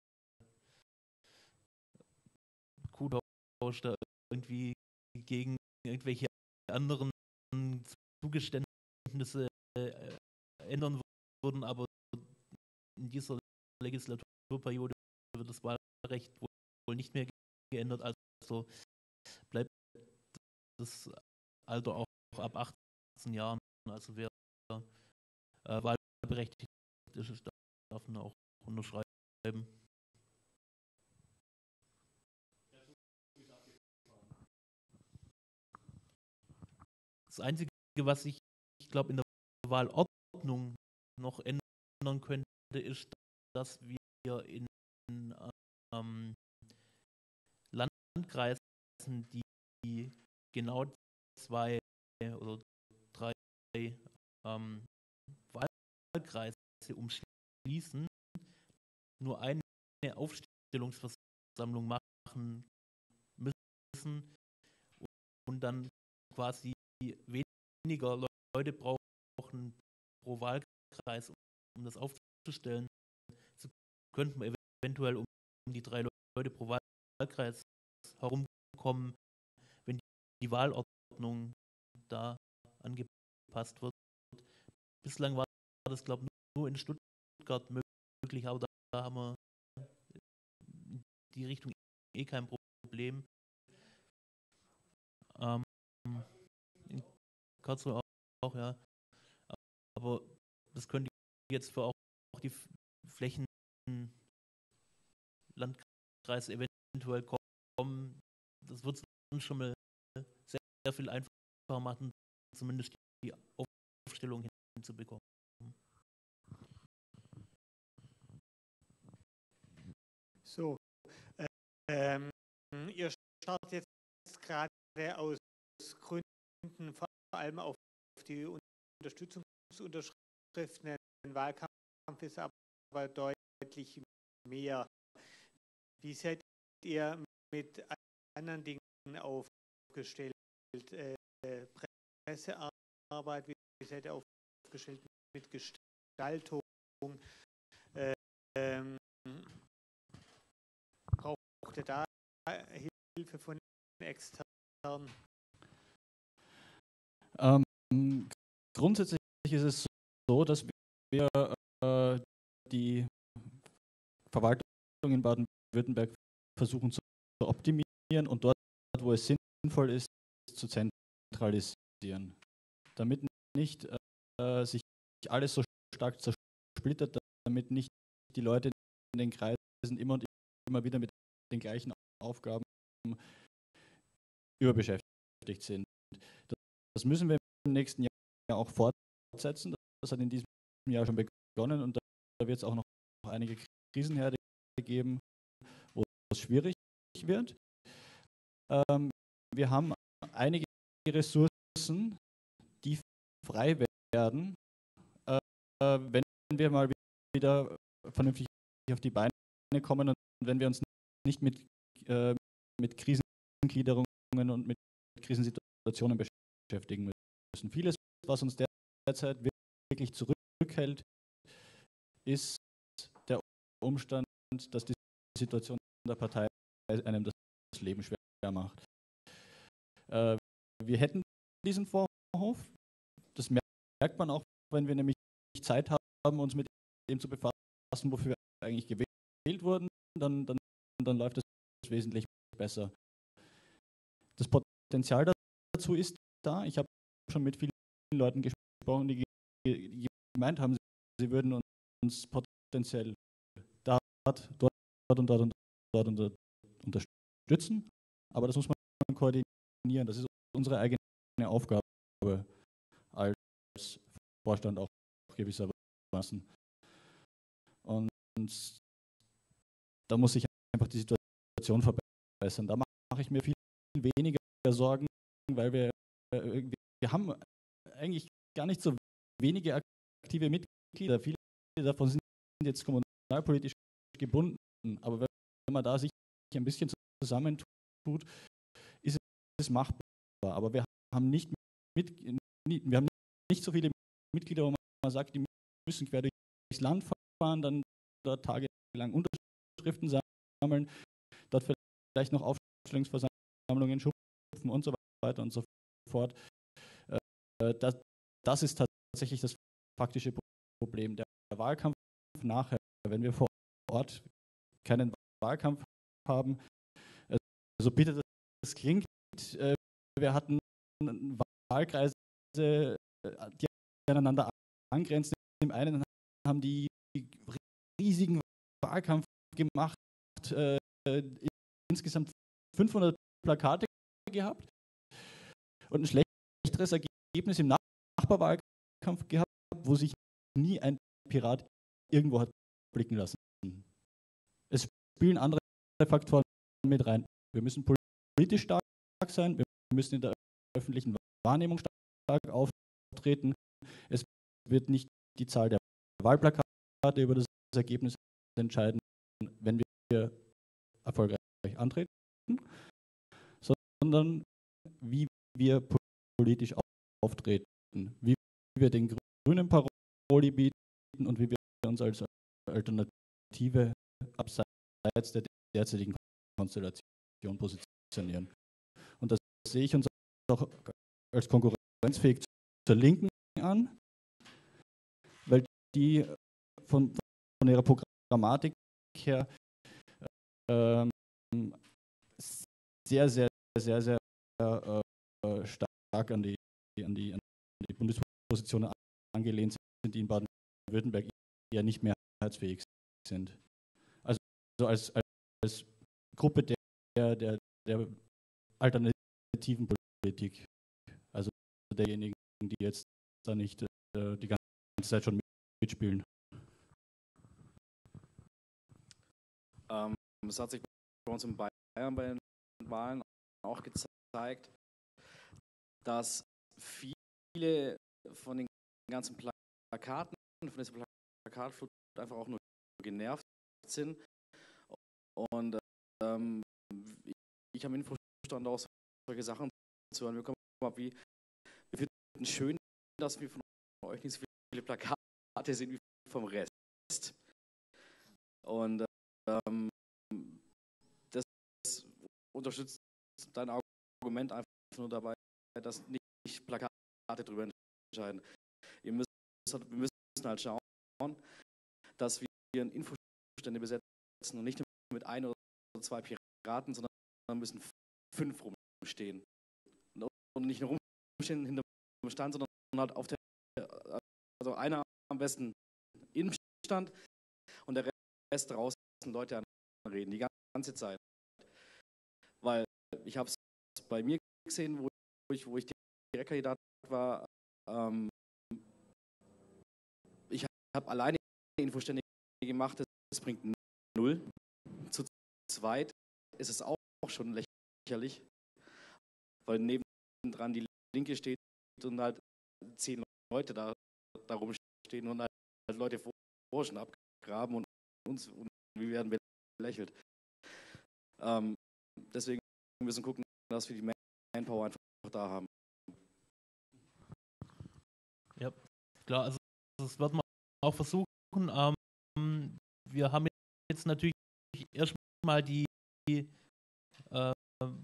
S2: Kuhtausch da irgendwie gegen irgendwelche anderen Zugeständnisse äh, ändern würden, aber in dieser Legislaturperiode wird das Wahlrecht wohl nicht mehr geändert, also bleibt das Alter auch ab achtzehn Jahren, also wer äh, wahlberechtigt ist, darf man auch unterschreiben. Das Einzige, was ich, ich glaube, in der Wahlordnung noch ändern könnte, ist, dass wir in ähm, Landkreisen, die genau zwei oder drei ähm, Wahlkreise umschließen, nur eine Aufstellungsversammlung machen müssen und dann quasi weniger Leute brauchen pro Wahlkreis, um das aufzustellen. So könnten wir eventuell um die drei Leute pro Wahlkreis herumkommen, wenn die Wahlordnung da angepasst wird. Bislang war das, glaube ich, nur in Stuttgart möglich, aber da haben wir in die Richtung eh kein Problem. Ähm, in Karlsruhe auch, auch, ja. Aber das könnte jetzt für auch die Flächen Landkreise eventuell kommen. Das wird es uns schon mal sehr, sehr viel einfacher machen, zumindest die Aufstellung hinzubekommen.
S3: So, ähm, ihr startet jetzt gerade aus Gründen vor allem auf die Unterstützungsunterschriften. Ein Wahlkampf ist aber deutlich mehr. Wie seid ihr mit anderen Dingen aufgestellt? Äh, Pressearbeit, wie seid ihr aufgestellt mit Gestaltung? Äh, ähm, braucht ihr da Hilfe von externen?
S1: Ähm, grundsätzlich ist es so, dass wir äh, die Verwaltung in Baden-Württemberg versuchen zu optimieren und dort, wo es sinnvoll ist, zu zentralisieren. Damit nicht äh, sich alles so stark zersplittert, damit nicht die Leute in den Kreisen immer und immer wieder mit den gleichen Aufgaben überbeschäftigt sind. Das müssen wir im nächsten Jahr auch fortsetzen. Das hat in diesem Jahr schon begonnen und da wird es auch noch einige Krisenherde geben, wo es schwierig wird. Ähm, wir haben einige Ressourcen, die frei werden, äh, wenn wir mal wieder vernünftig auf die Beine kommen und wenn wir uns nicht mit, äh, mit Krisengliederungen und mit Krisensituationen beschäftigen müssen. Vieles, was uns derzeit wirklich zurückhält, ist der Umstand, dass die Situation der Partei einem das Leben schwer macht. Äh, wir hätten diesen Vorhof, das merkt man auch, wenn wir nämlich Zeit haben, uns mit dem zu befassen, wofür wir eigentlich gewählt wurden, dann, dann, dann läuft es wesentlich besser. Das Potenzial dazu ist da. Ich habe schon mit vielen Leuten gesprochen, die gemeint haben, sie würden uns potenziell da, dort, dort und dort und dort und dort unterstützen, aber das muss man koordinieren. Das ist unsere eigene Aufgabe als Vorstand auch gewissermaßen. Und da muss sich einfach die Situation verbessern. Da mache ich mir viel weniger Sorgen, weil wir, wir haben eigentlich gar nicht so wenige aktive Mitglieder. Viele davon sind jetzt kommunalpolitisch gebunden, aber wenn man da sich ein bisschen zusammentut, ist es machbar. Aber wir haben nicht, mit, wir haben nicht so viele Mitglieder, wo man sagt, die müssen quer durchs Land fahren, dann dort tagelang Unterschriften sammeln, dort vielleicht noch Aufstellungsversammlungen schupfen und so weiter und so fort. Das, das ist tatsächlich das faktische Problem. Der Wahlkampf nachher, wenn wir vor Ort keinen Wahlkampf haben, so bitter das klingt, wir hatten Wahlkreise, die aneinander angrenzen. Im einen haben die riesigen Wahlkampf gemacht, äh, insgesamt fünfhundert Plakate gehabt und ein schlechteres Ergebnis im Nachbarwahlkampf gehabt, wo sich nie ein Pirat irgendwo hat blicken lassen. Es spielen andere Faktoren mit rein. Wir müssen politisch stark sein, wir müssen in der öffentlichen Wahrnehmung stark auftreten. Es wird nicht die Zahl der Wahlplakate über das Ergebnis entscheiden, wenn wir erfolgreich antreten, sondern wie wir politisch auftreten, wie wir den grünen Paroli bieten und wie wir uns als Alternative abseits der derzeitigen Konstellation positionieren. Und das sehe ich uns auch als konkurrenzfähig zur Linken an, weil die von, von ihrer Programmatik her ähm, sehr, sehr, sehr, sehr äh, stark an die, an die, an die Bundespositionen angelehnt sind, die in Baden-Württemberg eher nicht mehrheitsfähig sind. Also als, als Gruppe der, der, der alternativen Politik, also derjenigen, die jetzt da nicht äh, die ganze Zeit schon mitspielen.
S6: Ähm, es hat sich bei uns in Bayern bei den Wahlen auch gezeigt, dass viele von den ganzen Plakaten, von dieser Plakatflut einfach auch nur genervt sind. Und ähm, ich habe im Infostand auch solche Sachen zu hören bekommen, wie wir finden schön, dass wir von euch nicht so viele Plakate sehen wie vom Rest. Und ähm, das unterstützt dein Argument einfach nur dabei, dass nicht Plakate darüber entscheiden. Ihr müsst, wir müssen halt schauen, dass wir Infostände besetzen und nicht nur mit ein oder zwei Piraten, sondern müssen fünf rumstehen. Und nicht nur rumstehen hinter dem Stand, sondern halt auf der, also einer am besten im Stand und der Rest draußen Leute anreden, die ganze Zeit. Weil ich habe es bei mir gesehen, wo ich, wo ich Direktkandidat war, ähm, ich habe alleine Infostände gemacht, das bringt null. Zu zweit ist es auch schon lächerlich, weil nebendran die Linke steht und halt zehn Leute da, da rumstehen und halt Leute forschen, abgraben und uns und wir werden belächelt. Ähm, deswegen müssen wir gucken, dass wir die Manpower einfach da haben.
S2: Ja, klar, also das wird man auch versuchen. Ähm, wir haben jetzt natürlich erstmal die äh,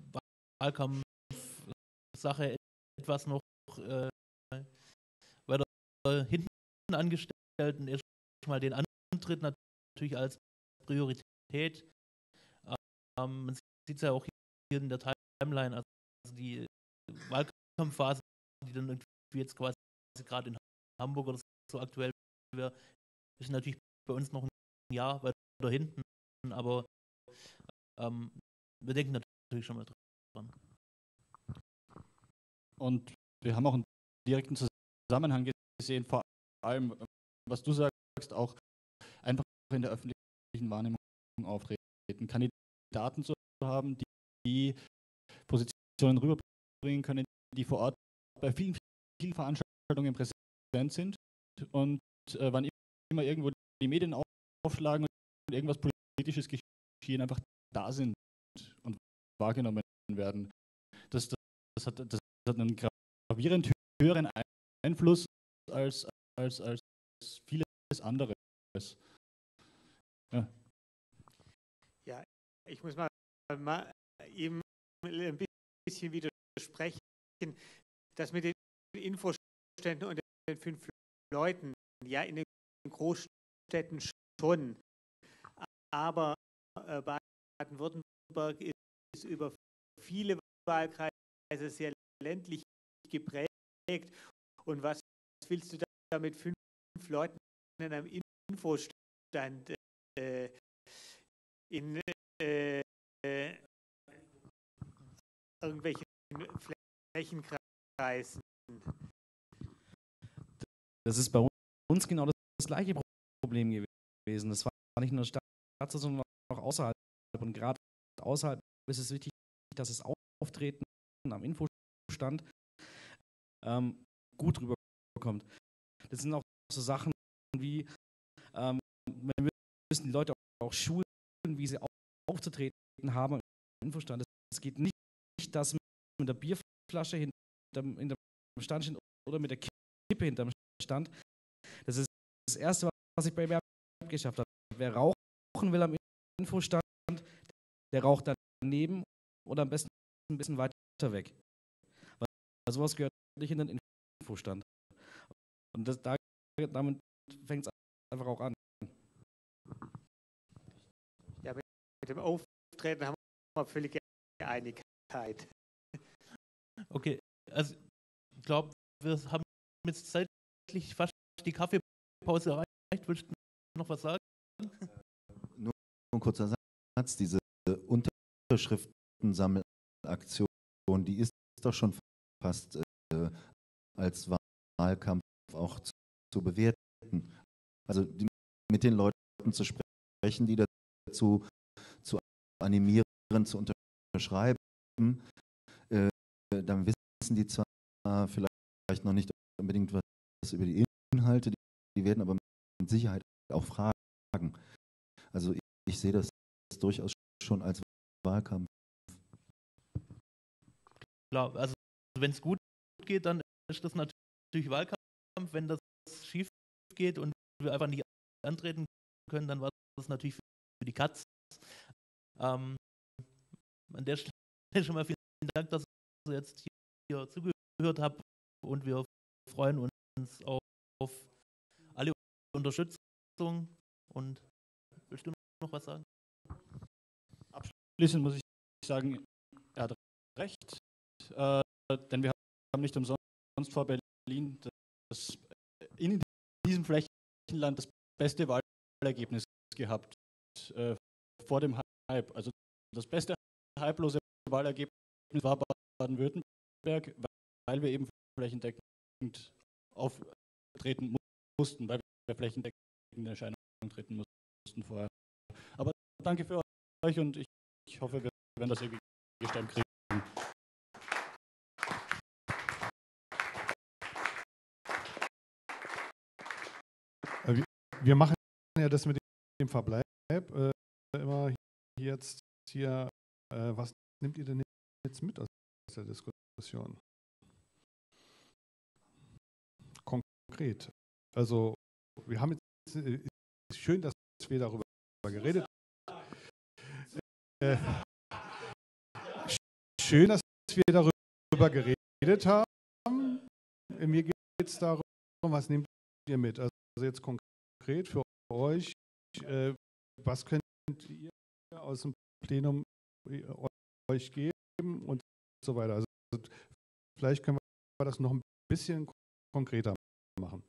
S2: Wahlkampf-Sache etwas noch äh, weiter hinten angestellt und erstmal den Antritt natürlich als Priorität. Ähm, man sieht es ja auch hier in der Timeline, also die Wahlkampfphase, die dann irgendwie jetzt quasi gerade in Hamburg oder so aktuell wäre, ist natürlich bei uns noch ein Jahr weiter hinten, aber ähm, wir denken natürlich schon mal dran.
S1: Und wir haben auch einen direkten Zusammenhang gesehen, vor allem, was du sagst, auch einfach in der öffentlichen Wahrnehmung auftreten. Kandidaten zu haben, die, die Positionen rüberbringen können, die vor Ort bei vielen, vielen Veranstaltungen präsent sind und äh, wann immer irgendwo die Medien aufschlagen und irgendwas Politisches geschehen, einfach da sind und wahrgenommen werden. Das, das, das, hat, das hat einen gravierend höheren Einfluss als, als, als vieles anderes. Ja.
S3: Ja, ich muss mal, mal eben ein bisschen widersprechen. Das mit den Infoständen und den fünf Leuten, ja, in den Großstädten schon. Aber äh, Baden-Württemberg ist über viele Wahlkreise sehr ländlich geprägt. Und was willst du da mit fünf Leuten in einem Infostand äh, in äh, irgendwelchen Flächenkreisen?
S6: Das ist bei uns genau das, das gleiche Problem gewesen. Das war nicht nur in der Stadt, sondern auch außerhalb. Und gerade außerhalb ist es wichtig, dass das Auftreten am Infostand ähm, gut rüberkommt. Das sind auch so Sachen wie, ähm, wir müssen die Leute auch schulen, wie sie aufzutreten haben im Infostand. Es geht nicht, dass mit der Bierflasche hinterm, hinterm Stand steht oder mit der Kippe hinterm Stand. Das ist das Erste, was ich bei mir geschafft habe. Wer rauchen will am Infostand, der raucht daneben oder am besten ein bisschen weiter weg. Weil sowas gehört nicht in den Infostand. Und das, da, damit fängt es einfach auch an.
S3: Ja, mit dem Auftreten haben wir völlige Einigkeit.
S2: Okay, also ich glaube, wir haben jetzt zeitlich fast die Kaffeepause erreicht. Willst du noch was sagen?
S5: Nur ein kurzer Satz, diese Unterschriftensammelaktion, die ist doch schon fast äh, als Wahlkampf auch zu, zu bewerten. Also die, mit den Leuten zu sprechen, die dazu zu animieren, zu unterschreiben, äh, dann wissen die zwar vielleicht noch nicht unbedingt was über die Inhalte, die werden aber mit Sicherheit auch fragen. Also ich, ich sehe das durchaus schon als Wahlkampf.
S2: Klar, also wenn es gut geht, dann ist das natürlich Wahlkampf. Wenn das schief geht und wir einfach nicht antreten können, dann war das natürlich für die Katz. Ähm, an der Stelle schon mal vielen Dank, dass ihr jetzt hier zugehört habt und wir freuen uns auf, auf alle Unterstützung. Und willst du noch was sagen?
S1: Abschließend muss ich sagen, er hat recht, äh, denn wir haben nicht umsonst vor Berlin das, in diesem Flächenland das beste Wahlergebnis gehabt äh, vor dem Hype. Also das beste hypelose Wahlergebnis war Baden-Württemberg, weil wir eben flächendeckend auftreten mussten, weil wir flächendeckend in Erscheinung treten mussten vorher. Aber danke für euch und ich, ich hoffe, wir werden das irgendwie gestemmt kriegen.
S10: Wir machen ja das mit dem Verbleib äh, immer jetzt hier. Äh, was nehmt ihr denn jetzt mit aus der Diskussion? Konkret. Also, wir haben jetzt, äh, ist schön, dass wir darüber geredet haben. Äh, schön, dass wir darüber geredet haben. Mir geht es darum, was nehmt ihr mit? Also jetzt konkret für euch, äh, was könnt ihr aus dem Plenum euch geben und so weiter. Also vielleicht können wir das noch ein bisschen konkreter machen.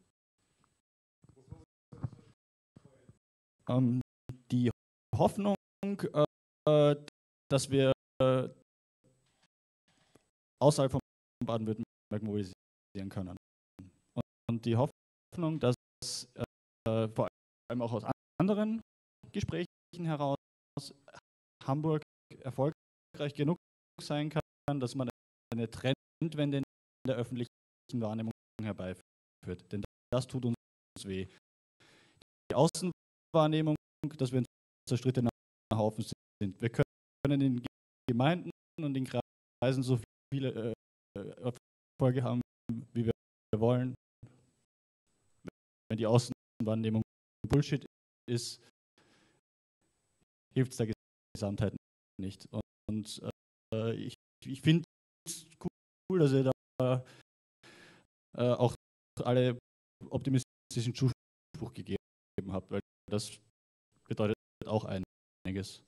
S1: Ähm, die Hoffnung, äh, dass wir äh, außerhalb von Baden-Württemberg mobilisieren können. Und, und die Hoffnung, dass äh, vor allem auch aus anderen Gesprächen heraus Hamburg erfolgreich genug sein kann, dass man eine Trendwende in der öffentlichen Wahrnehmung herbeiführt. Denn das tut uns weh. Die Außenwahrnehmung, dass wir ein zerstrittener Haufen sind. Wir können in Gemeinden und in Kreisen so viele äh, Erfolge haben, wie wir wollen. Wenn die Außenwahrnehmung Bullshit ist, hilft es der Gesamtheit nicht. Und, und äh, ich, ich finde es cool, dass ihr da äh, auch alle optimistischen Zuspruch gegeben habt, weil das bedeutet auch einiges.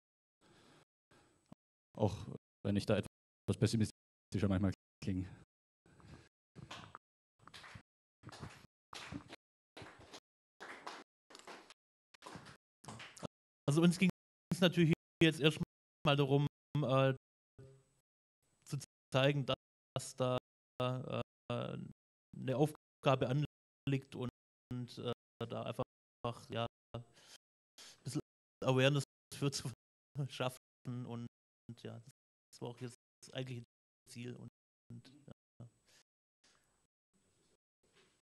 S1: Auch wenn ich da etwas pessimistischer manchmal klinge.
S2: Also uns ging es natürlich jetzt erstmal darum, äh, zu zeigen, dass da äh, eine Aufgabe anliegt und, und äh, da einfach ja, ein bisschen Awareness für zu schaffen und, und ja, das war auch jetzt das eigentliche Ziel und, und